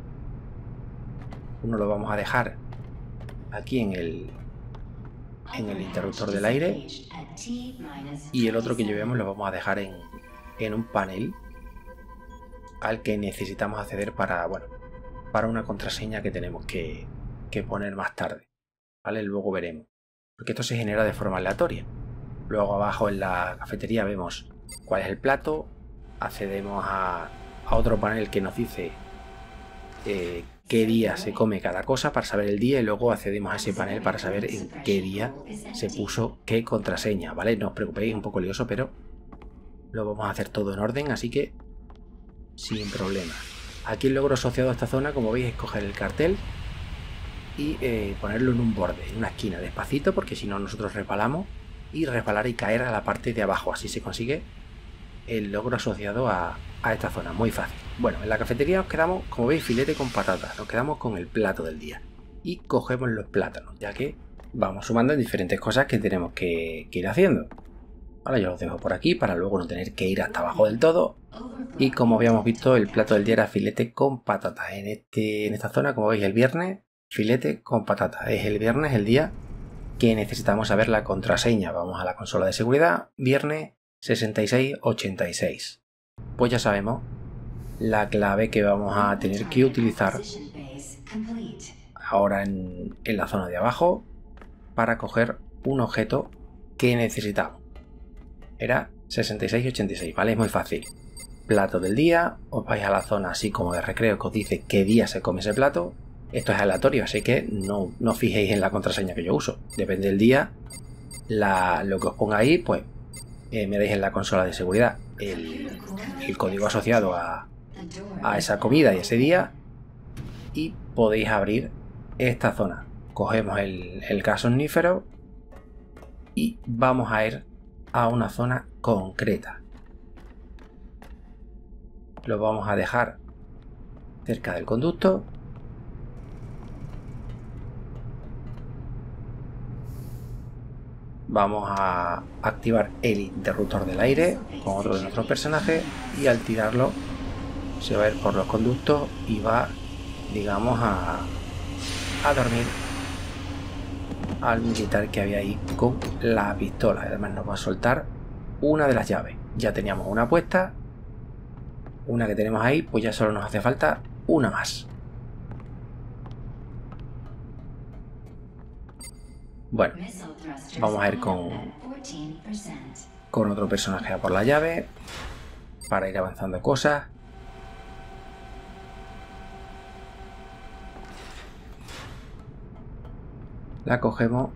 Speaker 1: Uno lo vamos a dejar aquí en el interruptor del aire y el otro que llevemos lo vamos a dejar en un panel al que necesitamos acceder para una contraseña que tenemos que poner más tarde, ¿vale? Luego veremos, porque esto se genera de forma aleatoria. Luego abajo en la cafetería vemos cuál es el plato, accedemos a otro panel que nos dice qué día se come cada cosa para saber el día y luego accedemos a ese panel para saber en qué día se puso qué contraseña, ¿vale? No os preocupéis, es un poco lioso, pero lo vamos a hacer todo en orden, así que sin problema. Aquí el logro asociado a esta zona, como veis, es coger el cartel y ponerlo en un borde, en una esquina, despacito, porque si no nosotros resbalamos, y resbalar y caer a la parte de abajo. Así se consigue el logro asociado a esta zona, muy fácil. Bueno, en la cafetería nos quedamos, como veis, filete con patatas, nos quedamos con el plato del día y cogemos los plátanos, ya que vamos sumando en diferentes cosas que tenemos que ir haciendo. Ahora yo los dejo por aquí para luego no tener que ir hasta abajo del todo. Y como habíamos visto, el plato del día era filete con patatas. En esta zona, como veis, el viernes, filete con patatas. Es el viernes el día que necesitamos saber la contraseña. Vamos a la consola de seguridad, viernes 6686. Pues ya sabemos la clave que vamos a tener que utilizar ahora en la zona de abajo para coger un objeto que necesitamos. Era 6686, ¿vale? Es muy fácil. Plato del día, os vais a la zona así como de recreo que os dice qué día se come ese plato. Esto es aleatorio, así que no fijéis en la contraseña que yo uso. Depende del día, lo que os ponga ahí, pues me dais en la consola de seguridad el código asociado a esa comida y ese día y podéis abrir esta zona. Cogemos el gas omnífero y vamos a ir a una zona concreta. Lo vamos a dejar cerca del conducto. Vamos a activar el interruptor del aire con otro de nuestros personajes y al tirarlo se va a ir por los conductos y va, digamos, a dormir al militar que había ahí con la pistola. Además nos va a soltar una de las llaves. Ya teníamos una puesta, una que tenemos ahí, pues ya solo nos hace falta una más. Bueno, vamos a ir con otro personaje a por la llave para ir avanzando cosas. La cogemos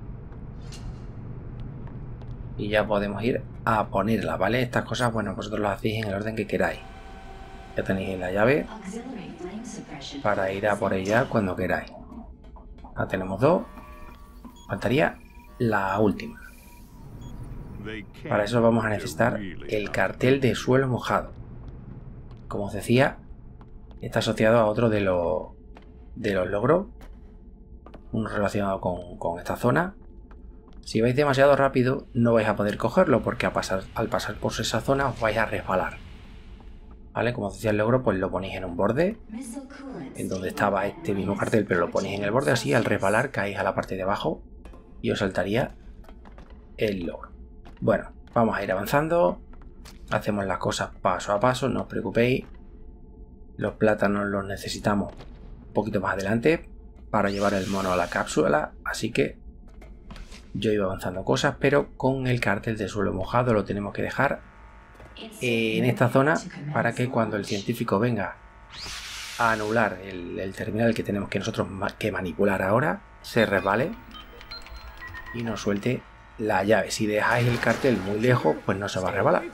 Speaker 1: y ya podemos ir a ponerla, ¿vale? Estas cosas, bueno, vosotros las hacéis en el orden que queráis. Ya tenéis la llave para ir a por ella cuando queráis. Ahora tenemos dos. Faltaría la última. Para eso vamos a necesitar el cartel de suelo mojado. Como os decía, está asociado a otro de los logros, uno relacionado con esta zona. Si vais demasiado rápido no vais a poder cogerlo porque al pasar por esa zona os vais a resbalar. ¿Vale? Como os decía el logro, pues lo ponéis en un borde, en donde estaba este mismo cartel, pero lo ponéis en el borde así, al resbalar caéis a la parte de abajo y os saltaría el logro. Bueno, vamos a ir avanzando, hacemos las cosas paso a paso, no os preocupéis. Los plátanos los necesitamos un poquito más adelante para llevar el mono a la cápsula, así que yo iba avanzando cosas, pero con el cartel de suelo mojado lo tenemos que dejar en esta zona para que cuando el científico venga a anular el terminal que tenemos que nosotros que manipular ahora, se resbale y nos suelte la llave. Si dejáis el cartel muy lejos, pues no se va a resbalar.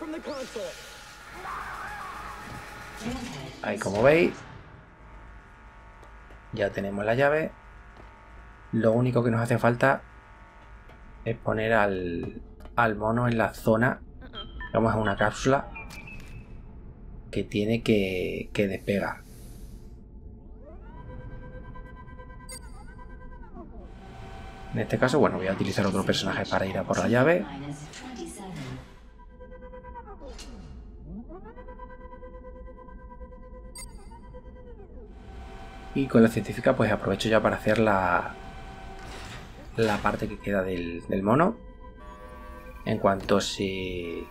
Speaker 1: Ahí, como veis, ya tenemos la llave. Lo único que nos hace falta es poner al mono en la zona. Vamos a una cápsula que tiene que despegar. En este caso, bueno, voy a utilizar otro personaje para ir a por la llave. Y con la científica pues aprovecho ya para hacer la parte que queda del mono. En cuanto se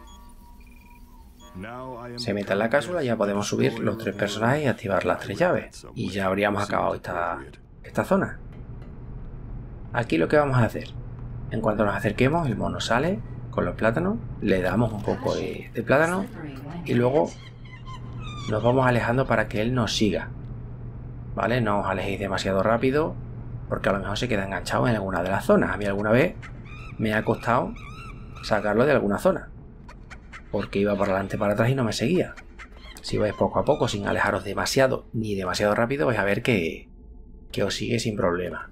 Speaker 1: meta en la cápsula ya podemos subir los tres personajes y activar las tres llaves. Y ya habríamos acabado esta zona. Aquí lo que vamos a hacer, en cuanto nos acerquemos, el mono sale con los plátanos, le damos un poco de plátano y luego nos vamos alejando para que él nos siga. ¿Vale? No os alejéis demasiado rápido porque a lo mejor se queda enganchado en alguna de las zonas. A mí alguna vez me ha costado sacarlo de alguna zona porque iba para adelante para atrás y no me seguía. Si vais poco a poco sin alejaros demasiado ni demasiado rápido vais a ver que que os sigue sin problema.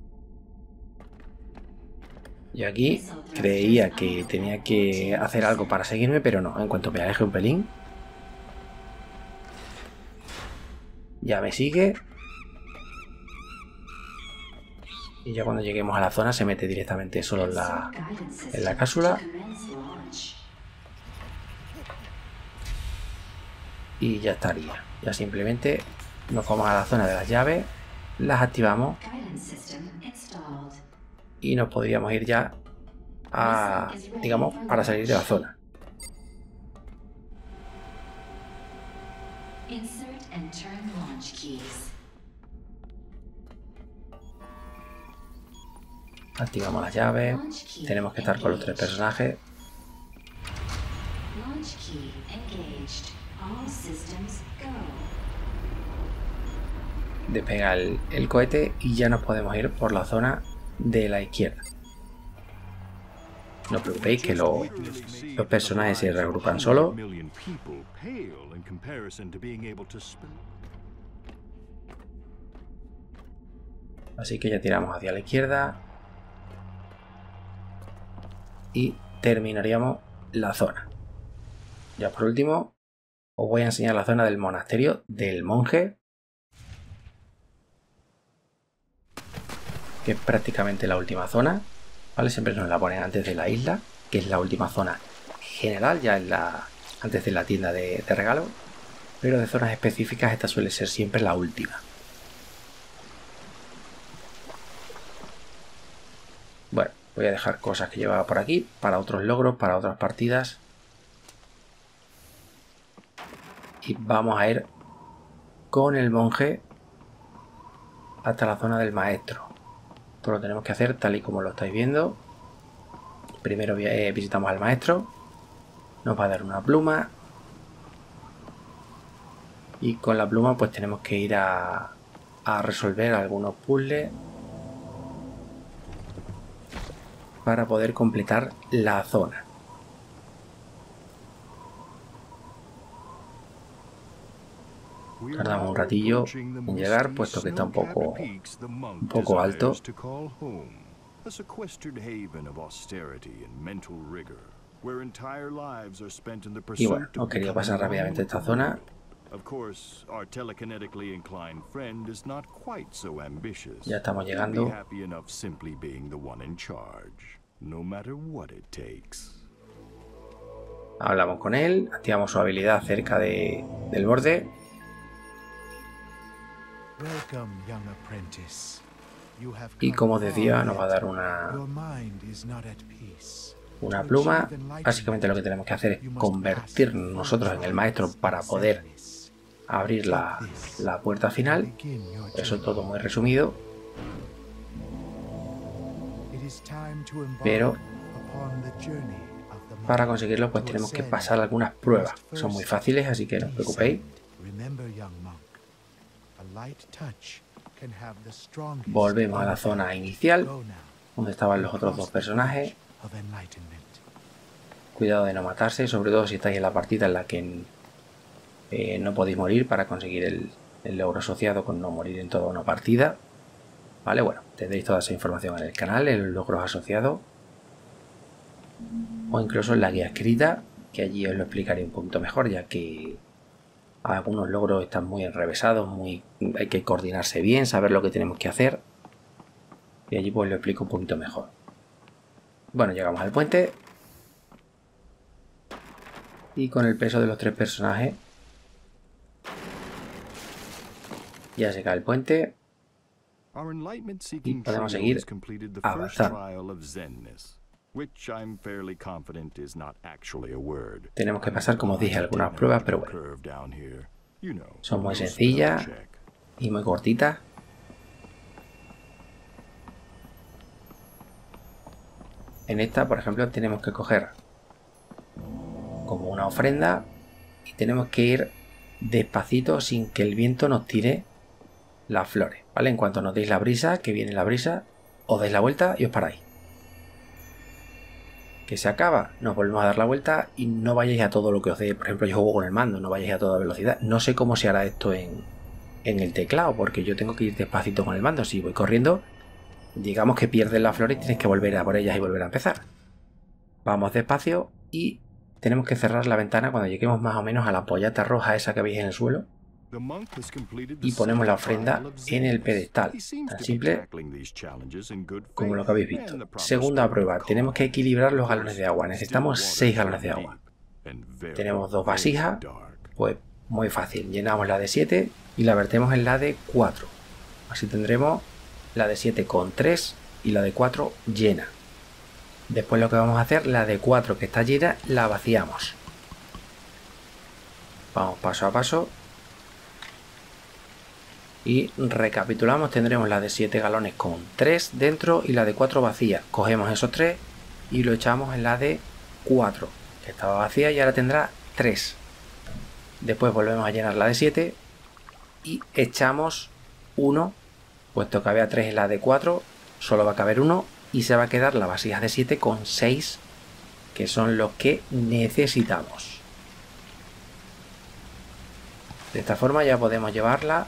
Speaker 1: Yo aquí creía que tenía que hacer algo para seguirme, pero no. En cuanto me aleje un pelín, ya me sigue. Y ya cuando lleguemos a la zona se mete directamente solo en la cápsula. Y ya estaría. Ya simplemente nos vamos a la zona de las llaves, las activamos y nos podríamos ir ya a, digamos, para salir de la zona. Activamos las llaves. Tenemos que estar con los 3 personajes. Despega el cohete y ya nos podemos ir por la zona de la izquierda. No os preocupéis que los personajes se reagrupan solos. Así que ya tiramos hacia la izquierda y terminaríamos la zona. Ya por último os voy a enseñar la zona del monasterio del monje, que es prácticamente la última zona, ¿vale? Siempre nos la ponen antes de la isla, que es la última zona general, ya es antes de la tienda de regalos, pero de zonas específicas esta suele ser siempre la última. Bueno, voy a dejar cosas que llevaba por aquí para otros logros, para otras partidas. Y vamos a ir con el monje hasta la zona del maestro. Esto lo tenemos que hacer tal y como lo estáis viendo. Primero visitamos al maestro. Nos va a dar una pluma. Y con la pluma pues tenemos que ir a resolver algunos puzzles para poder completar la zona. Tardamos un ratillo en llegar, puesto que está un poco alto. Y bueno, os quería pasar rápidamente esta zona. Ya estamos llegando. Hablamos con él, activamos su habilidad cerca del borde. Y como os decía, nos va a dar una pluma. Básicamente lo que tenemos que hacer es convertirnos nosotros en el maestro para poder abrir la puerta final. Eso todo muy resumido. Pero para conseguirlo pues tenemos que pasar algunas pruebas. Son muy fáciles, así que no os preocupéis. Volvemos a la zona inicial, donde estaban los otros 2 personajes. Cuidado de no matarse, sobre todo si estáis en la partida en la que no podéis morir, para conseguir el logro asociado con no morir en toda una partida. Vale, bueno, tendréis toda esa información en el canal, en los logros asociados, o incluso en la guía escrita, que allí os lo explicaré un poquito mejor, ya que algunos logros están muy enrevesados, hay que coordinarse bien, saber lo que tenemos que hacer, y allí pues lo explico un poquito mejor. Bueno, llegamos al puente y con el peso de los 3 personajes ya se cae el puente y podemos seguir avanzando. Tenemos que pasar, como os dije, algunas pruebas, pero bueno, son muy sencillas y muy cortitas. En esta, por ejemplo, tenemos que coger como una ofrenda y tenemos que ir despacito sin que el viento nos tire las flores, ¿vale? En cuanto notéis la brisa, que viene la brisa, os dais la vuelta y os paráis. Que se acaba, nos volvemos a dar la vuelta y no vayáis a todo lo que os dé. Por ejemplo, yo juego con el mando, no vayáis a toda velocidad. No sé cómo se hará esto en en el teclado, porque yo tengo que ir despacito con el mando. Si voy corriendo, digamos que pierdes las flores y tienes que volver a por ellas y volver a empezar. Vamos despacio y tenemos que cerrar la ventana cuando lleguemos más o menos a la pollata roja esa que veis en el suelo. Y ponemos la ofrenda en el pedestal, tan simple como lo que habéis visto. Segunda prueba, tenemos que equilibrar los galones de agua. Necesitamos 6 galones de agua. Tenemos 2 vasijas, pues muy fácil. Llenamos la de 7 y la vertemos en la de 4. Así tendremos la de 7 con 3 y la de 4 llena. Después lo que vamos a hacer, la de 4 que está llena, la vaciamos. Vamos paso a paso. Y recapitulamos, tendremos la de 7 galones con 3 dentro y la de 4 vacía. Cogemos esos 3 y lo echamos en la de 4, que estaba vacía y ahora tendrá 3. Después volvemos a llenar la de 7 y echamos 1, puesto que había 3 en la de 4, solo va a caber 1 y se va a quedar la vasija de 7 con 6, que son los que necesitamos. De esta forma ya podemos llevarla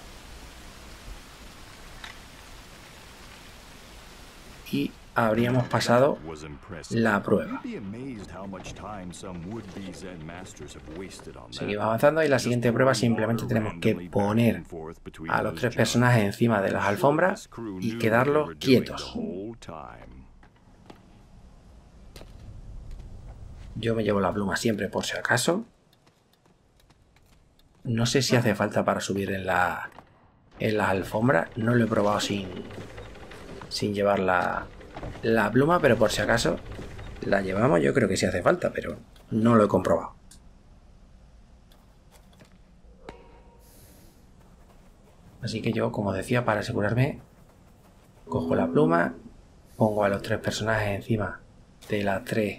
Speaker 1: y habríamos pasado la prueba. Seguimos avanzando y la siguiente prueba simplemente tenemos que poner a los 3 personajes encima de las alfombras y quedarlos quietos. Yo me llevo la pluma siempre por si acaso. No sé si hace falta para subir en las alfombras. No lo he probado sin llevar la pluma, pero por si acaso la llevamos. Yo creo que sí hace falta, pero no lo he comprobado. Así que yo, como decía, para asegurarme, cojo la pluma, pongo a los 3 personajes encima de las 3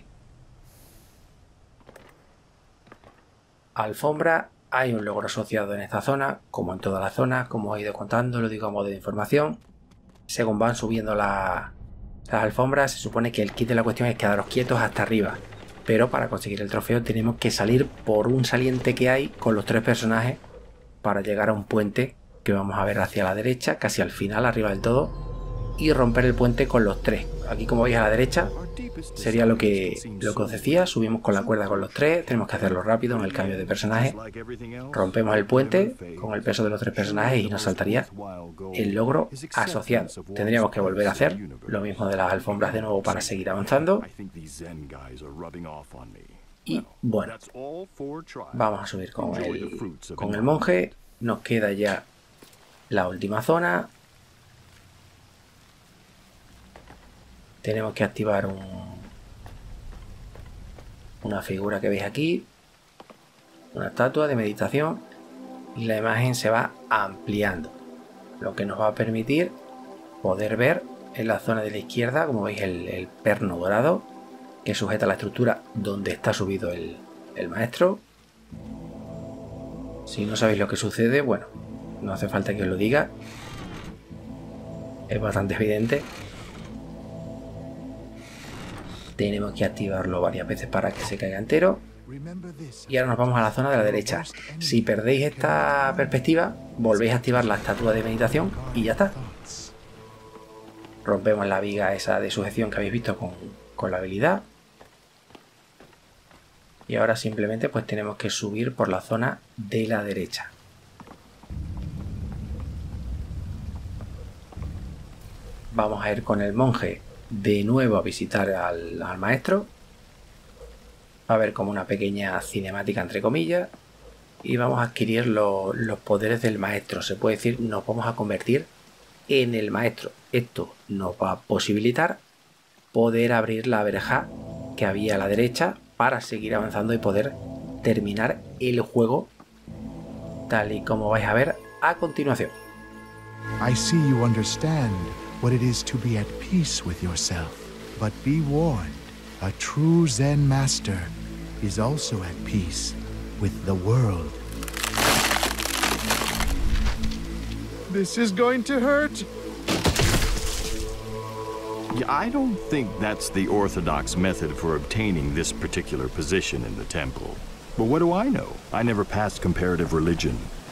Speaker 1: alfombras. Hay un logro asociado en esta zona, como en todas las zonas, como os he ido contando, lo digo a modo de información. Según van subiendo las alfombras, se supone que el kit de la cuestión es quedaros quietos hasta arriba. Pero para conseguir el trofeo tenemos que salir por un saliente que hay con los 3 personajes para llegar a un puente que vamos a ver hacia la derecha, casi al final, arriba del todo, y romper el puente con los 3. Aquí, como veis a la derecha, sería lo que os decía. Subimos con la cuerda con los 3, tenemos que hacerlo rápido en el cambio de personaje. Rompemos el puente con el peso de los 3 personajes y nos saltaría el logro asociado. Tendríamos que volver a hacer lo mismo de las alfombras de nuevo para seguir avanzando. Y bueno, vamos a subir con el monje. Nos queda ya la última zona. Tenemos que activar una figura que veis aquí, una estatua de meditación, y la imagen se va ampliando, lo que nos va a permitir poder ver en la zona de la izquierda, como veis, el perno dorado que sujeta la estructura donde está subido el maestro. Si no sabéis lo que sucede, bueno, no hace falta que os lo diga, es bastante evidente. Tenemos que activarlo varias veces para que se caiga entero. Y ahora nos vamos a la zona de la derecha. Si perdéis esta perspectiva, volvéis a activar la estatua de meditación y ya está. Rompemos la viga esa de sujeción que habéis visto con la habilidad. Y ahora simplemente pues tenemos que subir por la zona de la derecha. Vamos a ir con el monje de nuevo a visitar al maestro. Va a haber como una pequeña cinemática entre comillas. Y vamos a adquirir los poderes del maestro. Se puede decir, nos vamos a convertir en el maestro. Esto nos va a posibilitar poder abrir la verja que había a la derecha para seguir avanzando y poder terminar el juego tal y como vais a ver a continuación.
Speaker 2: I see you understand what it is to be at peace with yourself. But be warned, a true Zen master is also at peace with the world. This is going to hurt.
Speaker 3: Yeah, I don't think that's the orthodox method for obtaining this particular position in the temple. But what do I know? I never passed comparative religion.